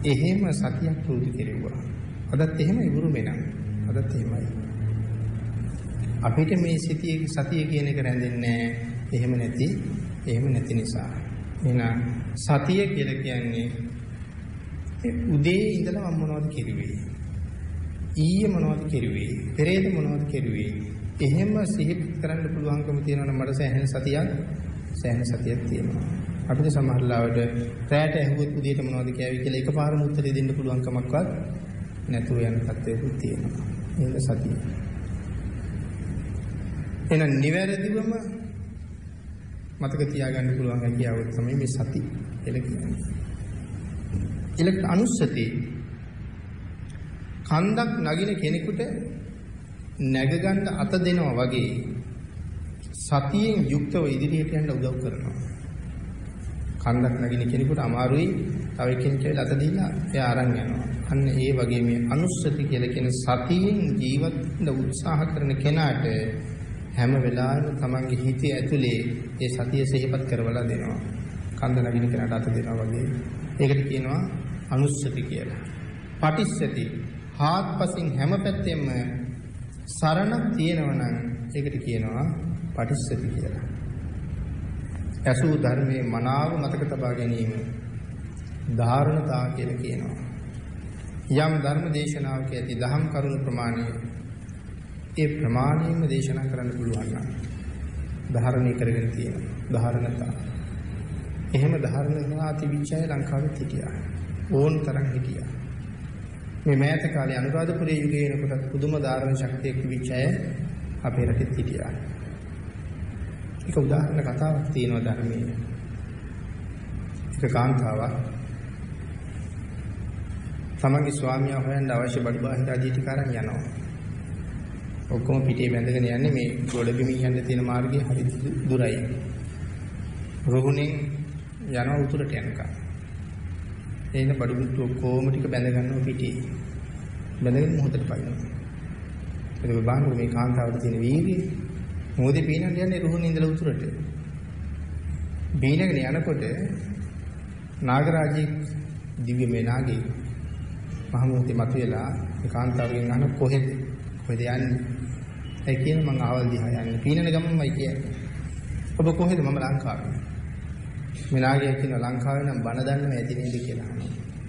Speaker 2: එහෙම සතියක් පුරුදු කෙරුවා. අදත් එහෙමයි ගුරුමේ නම්. අදත් එහෙමයි. අපිට මේ සතිය සතිය කියන එක රැඳෙන්නේ එහෙම නැති එහෙම නැති නිසා. එහෙනම් සතිය කියලා කියන්නේ උදේ ඉඳලා මම මොනවද කෙරුවේ? ඊයේ මොනවද කෙරුවේ? පෙරේද මොනවද කෙරුවේ? එහෙම සිහි කරන්න පුළුවන්කම තියෙනවා නම් මට සෑහෙන සතියක් සෑහෙන සතියක් තියෙනවා. අපිට සමහර ලාවට රැයට ඇහුවොත් උදේට මොනවද කියවි කියලා එකපාරම උත්තරේ දෙන්න පුළුවන් කමක්වත් නැතුව යන තත්ත්වයකුත් තියෙනවා. ඒක සතිය. එහෙනම් නිවැරදිවම මතක තියාගන්න පුළුවන් හැකියාව තමයි මේ සති කියලා කියන්නේ. ඊළඟට අනුස්සති කන්දක් නගින කෙනෙකුට නැග ගන්න අත දෙනවා වගේ සතියෙන් යුක්තව ඉදිරියට යන්න උදව් කරනවා. කන්දක් නගින කෙනෙකුට අමාරුයි තව කෙනෙකුට අත දීලා එයා අරන් යනවා. අන්න ඒ වගේ මේ අනුස්සති කියලා කියන සතියෙන් ජීවත් වෙන්න උත්සාහ කරන කෙනාට හැම වෙලාවෙම තමන්ගේ හිතේ ඇතුලේ ඒ සතිය සිහිපත් කරවලා දෙනවා. කන්ද නගින කෙනාට අත දෙනවා වගේ. ඒකට කියනවා අනුස්සති කියලා. පටිච්චසති හාත්පසින් හැම පැත්තෙම සරණක් තියෙනවා නම් ඒකට කියනවා පටිච්චසති කියලා. ඇසූ ධර්මයේ මනාව මතක තබා ගැනීම ධාරණතා කියලා කියනවා. යම් ධර්ම දේශනාවක ඇති දහම් කරුණු ප්‍රමාණය ඒ ප්‍රමාණයෙන්ම දේශනා කරන්න පුළුවන් නම් ධාරණය කරගෙන තියෙනවා. ධාරණතා. එහෙම ධාරණතා තිබිච්චය ලංකාවේ හිටියා. ඕන් තරම් හිටියා. මේ මෑත කාලේ අනුරාධපුරයේ යුගයේ එනකොට පුදුම ධාරණ ශක්තියක් තිබිච්ච අය අපේ රටේ හිටියා. ඒක උදාහරණ කතාවක් තියෙනවා ධර්මයේ. ඒක කාන්තාවක් තමන්ගේ ස්වාමියා හොයන්න අවශ්‍ය බඩු බාහිර ආදී ටික අරන් යනවා. ඔක්කොම පිටේ බැඳගෙන යන්නේ මේ ගොඩබිමින් යන්න තියෙන මාර්ගය හරි දුරයි. රුහුණෙන් යනවා උතුරට යනකම්. එයින් බඩු මුට්ටු ඔක්කොම ටික බැඳ ගන්නවා පිටේ. බැඳගෙන මොහොතට පයින්නවා. ඒක බලන්න මේ කාන්තාවට තියෙන වීර්යය. මොහොතේ පීනන්න යන්නේ රුහුණේ ඉඳලා උතුරට. බීනගෙන යනකොට නාගරාජී දිව්‍යමය නාගී මහමෝතේ මතුවලා මේ කාන්තාවගෙන් අහන කොහෙද? කොහෙද යන්නේ? ඒ කියන මං ආවල් දිහා යන්නේ. පීනන ගමන්මයි කියන්නේ. ඔබ කොහෙද? මම ලංකාවේ. මේ නාගයා කියන ලංකාවේ නම් බණ දන්නව ඇති නේද කියලා අහනවා.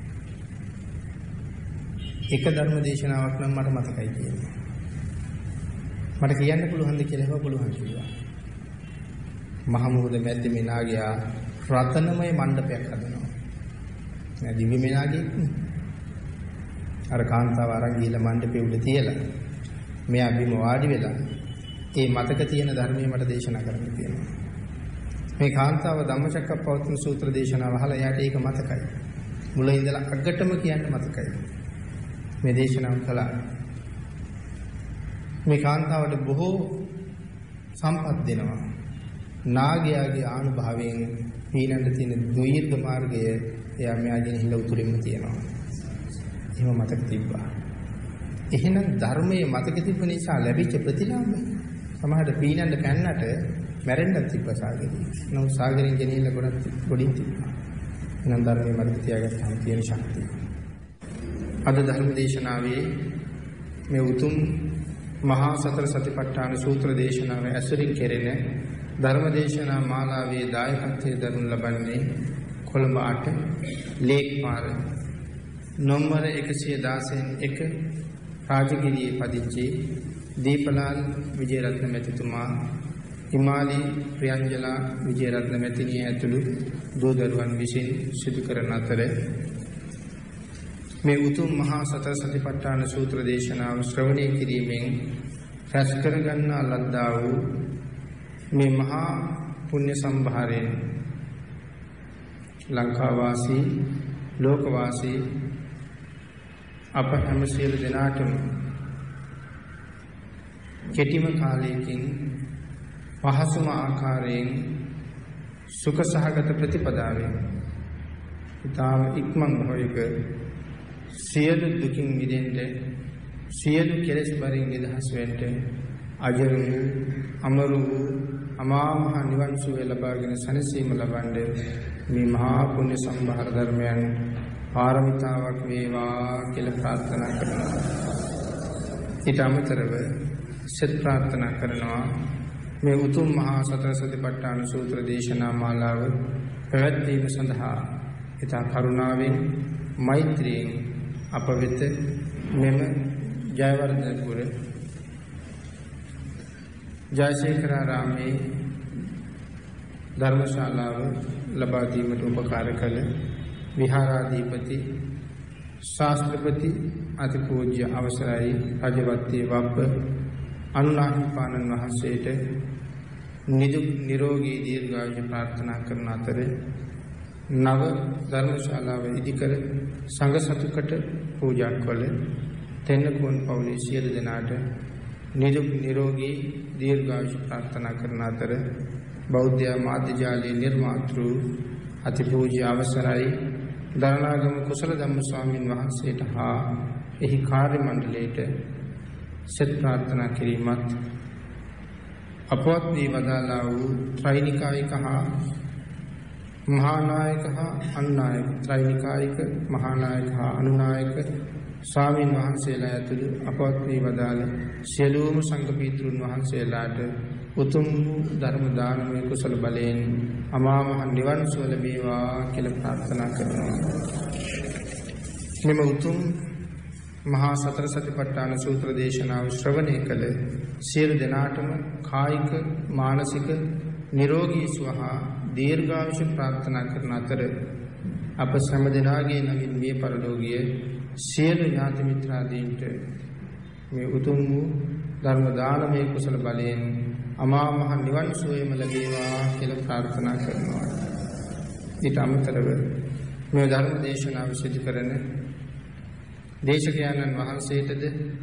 Speaker 2: එක ධර්ම දේශනාවක් නම් මට මතකයි කියන්නේ. මට කියන්න පුළුවන්ද කියලා හව පුළුවන් කිව්වා. මහමුහුද මැද්දේ මේ නාගයා රතනමය මණ්ඩපයක් හදනවා. නෑ දිව්‍යමය නාගයෙක් නේ. අර කාන්තාව අරන් ගිහලා මණ්ඩපේ උඩ තියලා මෙයා බිම වාඩි වෙලා ඒ මතක තියෙන ධර්මයේ මට දේශනා කරන්න තියෙනවා. මේ කාන්තාව ධම්මචක්කප්පවත්තන සූත්‍ර දේශනාව අහලා එයාට ඒක මතකයි. මුල ඉඳලා අගටම කියන්න මතකයි. මේ දේශනාව කළා. මේ කාන්තාවට බොහෝ සම්පත් දෙනවා. නාගයාගේ ආනුභාවයෙන් පීනන්න තියෙන දුර්ග මාර්ගය එයා මෙයාගෙන හිල උතුරින්ම තියෙනවා. එහෙම මතක තිබ්බා. එහෙනම් ධර්මයේ මතක තිබ්බ නිසා ලැබිච්ච ප්‍රතිලාභ සමහරට පීනන්න පැන්නට මැරෙන්නත් තිබ්බ සාගරේ. නෝ සාගරෙන් ගෙනියලා ගොඩක් ගොඩින් තිබ්බා. එහෙනම් ධර්මයේ මතක තියාගත්තාම තියෙන ශක්තිය. අද ධර්ම දේශනාවේ මේ උතුම් මහා සතර සතිපට්ඨාන සූත්‍ර දේශනාව ඇසුරින් කෙරෙන ධර්ම දේශනා මාලාවේ දායකත්වයේ දරනු ලබන්නේ කොළඹ අට ලේක්පාර නම්බර එකසිය දහයෙන් එක රාජගිරියේ පදිංචි දීපලාල් විජේරත්න මැතිතුමා හිමාලි ප්‍රියංජලා විජේරත්න මැතිණිය ඇතුළු දූ දරුවන් විසින් සිදු කරන අතර මේ උතුම් මහා සතර සතිපට්ඨාන සූත්‍ර දේශනාව ශ්‍රවණය කිරීමෙන් රැස් කර ගන්නා ලද්දා වූ මේ මහා පුණ්‍ය සම්භාරයෙන් ලංකා වාසී ලෝක වාසී අප හැම සියලු දෙනාටම කෙටිම කාලයකින් පහසුම ආකාරයෙන් සුඛ සහගත ප්‍රතිපදාවෙන් ඊටම ඉක්මන් භවයක සියලු දුකින් මිදෙන්න සියලු කෙලෙස් වලින් නිදහස් වෙන්න අජර වූ අමර වූ අමා මහ නිවන් සුවය ලබාගෙන සැනසීම ලබන්නේ මේ මහා පුණ්‍ය සම්භාර ධර්මයන් පාරමිතාවක් වේවා කියලා ප්‍රාර්ථනා කරනවා. ඊට අමතරව සෙත් ප්‍රාර්ථනා කරනවා මේ උතුම් මහා සතර සතිපට්ඨාන සූත්‍ර දේශනා මාලාව පැවැත්වීම සඳහා ඊට කරුණාවෙන් මෛත්‍රියෙන් අප වෙත මෙම ජයවර්ධනපුර ජයසේකරාරාමේ ධර්මශාලාව ලබා දීමට උපකාර කළ විහාරාධිපති ශාස්ත්‍රපති අතිපූජ්‍ය අවසරයි රජවත්තේ වබ්බ අනුනාහිපාණන් වහන්සේට නිදුක් නිරෝගී දීර්ඝායු ප්‍රාර්ථනා කරන අතර නව ධර්මශාලාව ඉදිකර සංඝ සතුකට පූජා කළ තෙන්නකෝන් පවුලේ සියලු දෙනාට නිදුක් නිරෝගී දීර්ඝායු ප්‍රාර්ථනා කරන අතර බෞද්ධ මාධ්‍ය ජාලයේ නිර්මාතෘ අතිපූජ්‍ය අවසරයි දරණාගම කුසල ධම්ම ස්වාමීන් වහන්සේට හා එහි කාර්ය මණ්ඩලයට සෙත් ප්‍රාර්ථනා කිරීමත් අපවත් වී වදාළා වූ ත්‍රිනිකායික හා මහානායක හා අනුනායක ත්‍රිනිකායික මහානායක හා අනුනායක ස්වාමීන් වහන්සේලා ඇතුළු අපවත් වී වදාළ සියලුම සංඝ පීතෘන් වහන්සේලාට උතුම් ධර්ම දානමය කුසල බලයෙන් අමා මහ නිවන් සුව ලැබේවා කියලා ප්‍රාර්ථනා කරනවා. මෙම උතුම් මහා සතර සතිපට්ඨාන සූත්‍ර දේශනාව ශ්‍රවණය කළ සියලු දෙනාටම කායික මානසික නිරෝගී සුව හා දීර්ඝායුෂ ප්‍රාර්ථනා කරන අතර අප සෑම දෙනාගේ නමින් මේ පරලෝකීය සියලු ඥාති මිත්‍රාදීන්ට මේ උතුම් වූ ධර්ම දානමය කුසල බලයෙන් අමා මහ නිවන් සුවයම ලැබේවා කියලා ප්‍රාර්ථනා කරනවා. ඊට අමතරව මේ ධර්ම දේශනාව සිදු කරන දේශකයන්න් වහන්සේටද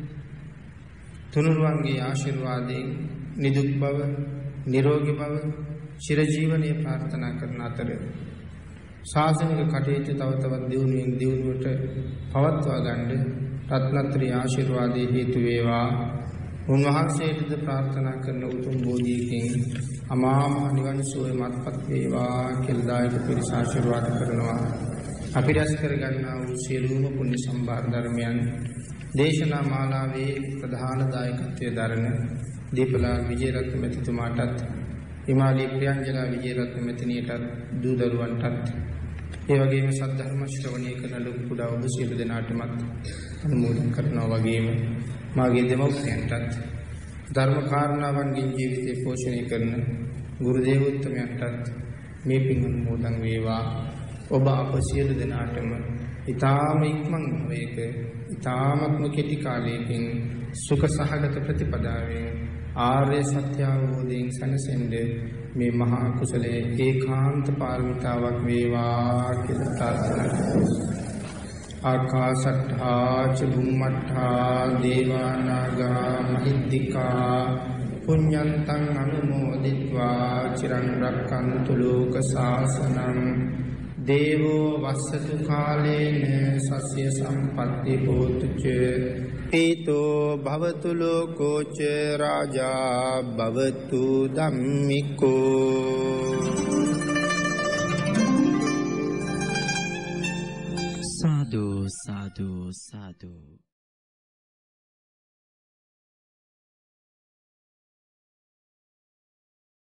Speaker 2: තුනුරුවන්ගේ ආශිර්වාදයෙන් නිදුක් බව, නිරෝගී බව, චිරජීවනයේ ප්‍රාර්ථනා කරන අතර ශාසනික කටයුතු තව තවත් දියුණුවෙන් දියුණුවට පවත්වා ගන්න රත්නත්‍රි ආශිර්වාදයේ හේතු වේවා. උන්වහන්සේටද ප්‍රාර්ථනා කරන උතුම් බෝධියකින් අමා මහ නිවන් සුවය මත්පත් වේවා කියලා දායක පිරිස ආශිර්වාද කරනවා. අපි රැස් කර ගන්නා වූ සියලුම පුණ්‍ය සම්භාර ධර්මයන් දේශනා මාලාවේ ප්‍රධාන දායකත්වයේ දරන දීපලා විජේරත්න මැතිතුමාටත් හිමාලි ප්‍රියංජලා විජේරත්න මැතිණියටත් දූ දරුවන්ටත් ඒ වගේම සද්ධර්ම ශ්‍රවණය කරන ලොකු කුඩා ඔබ සියලු දෙනාටමත් අනුමෝදන් කරනවා. වගේම මාගේ දෙමව්පියන්ටත් ධර්ම කාරණාවන්ගෙන් ජීවිතේ පෝෂණය කරන ගුරු දේවෝත්තමයන්ටත් මේ පින් අනුමෝදන් වේවා. ඔබ අප සියලු දෙනාටම ඊ타ම ඉක්මන් භවයක ඊ타මත්ම කෙටි කාලයකින් සුඛ සහගත ප්‍රතිපදාවෙන් ආර්ය සත්‍ය අවබෝධයෙන් සැනසෙන්න මේ මහා කුසලයේ ඒකාන්ත පාරමිතාවක් වේවා කියලා ප්‍රාර්ථනා කරනවා. ආකාශට්ඨා ච බුම්මට්ඨා දේවා නාග මහිද්దికා පුඤ්ඤන්තං අනුමෝදිत्वा චිරං රක්ඛන්තු ලෝක සාසනං දේවෝ වස්සතු කාලේන සස්ය සම්පත්ති හෝතු ච පීතෝ භවතු ලෝකෝ ච රාජා භවතු ධම්මිකෝ.
Speaker 1: සාදු සාදු සාදු.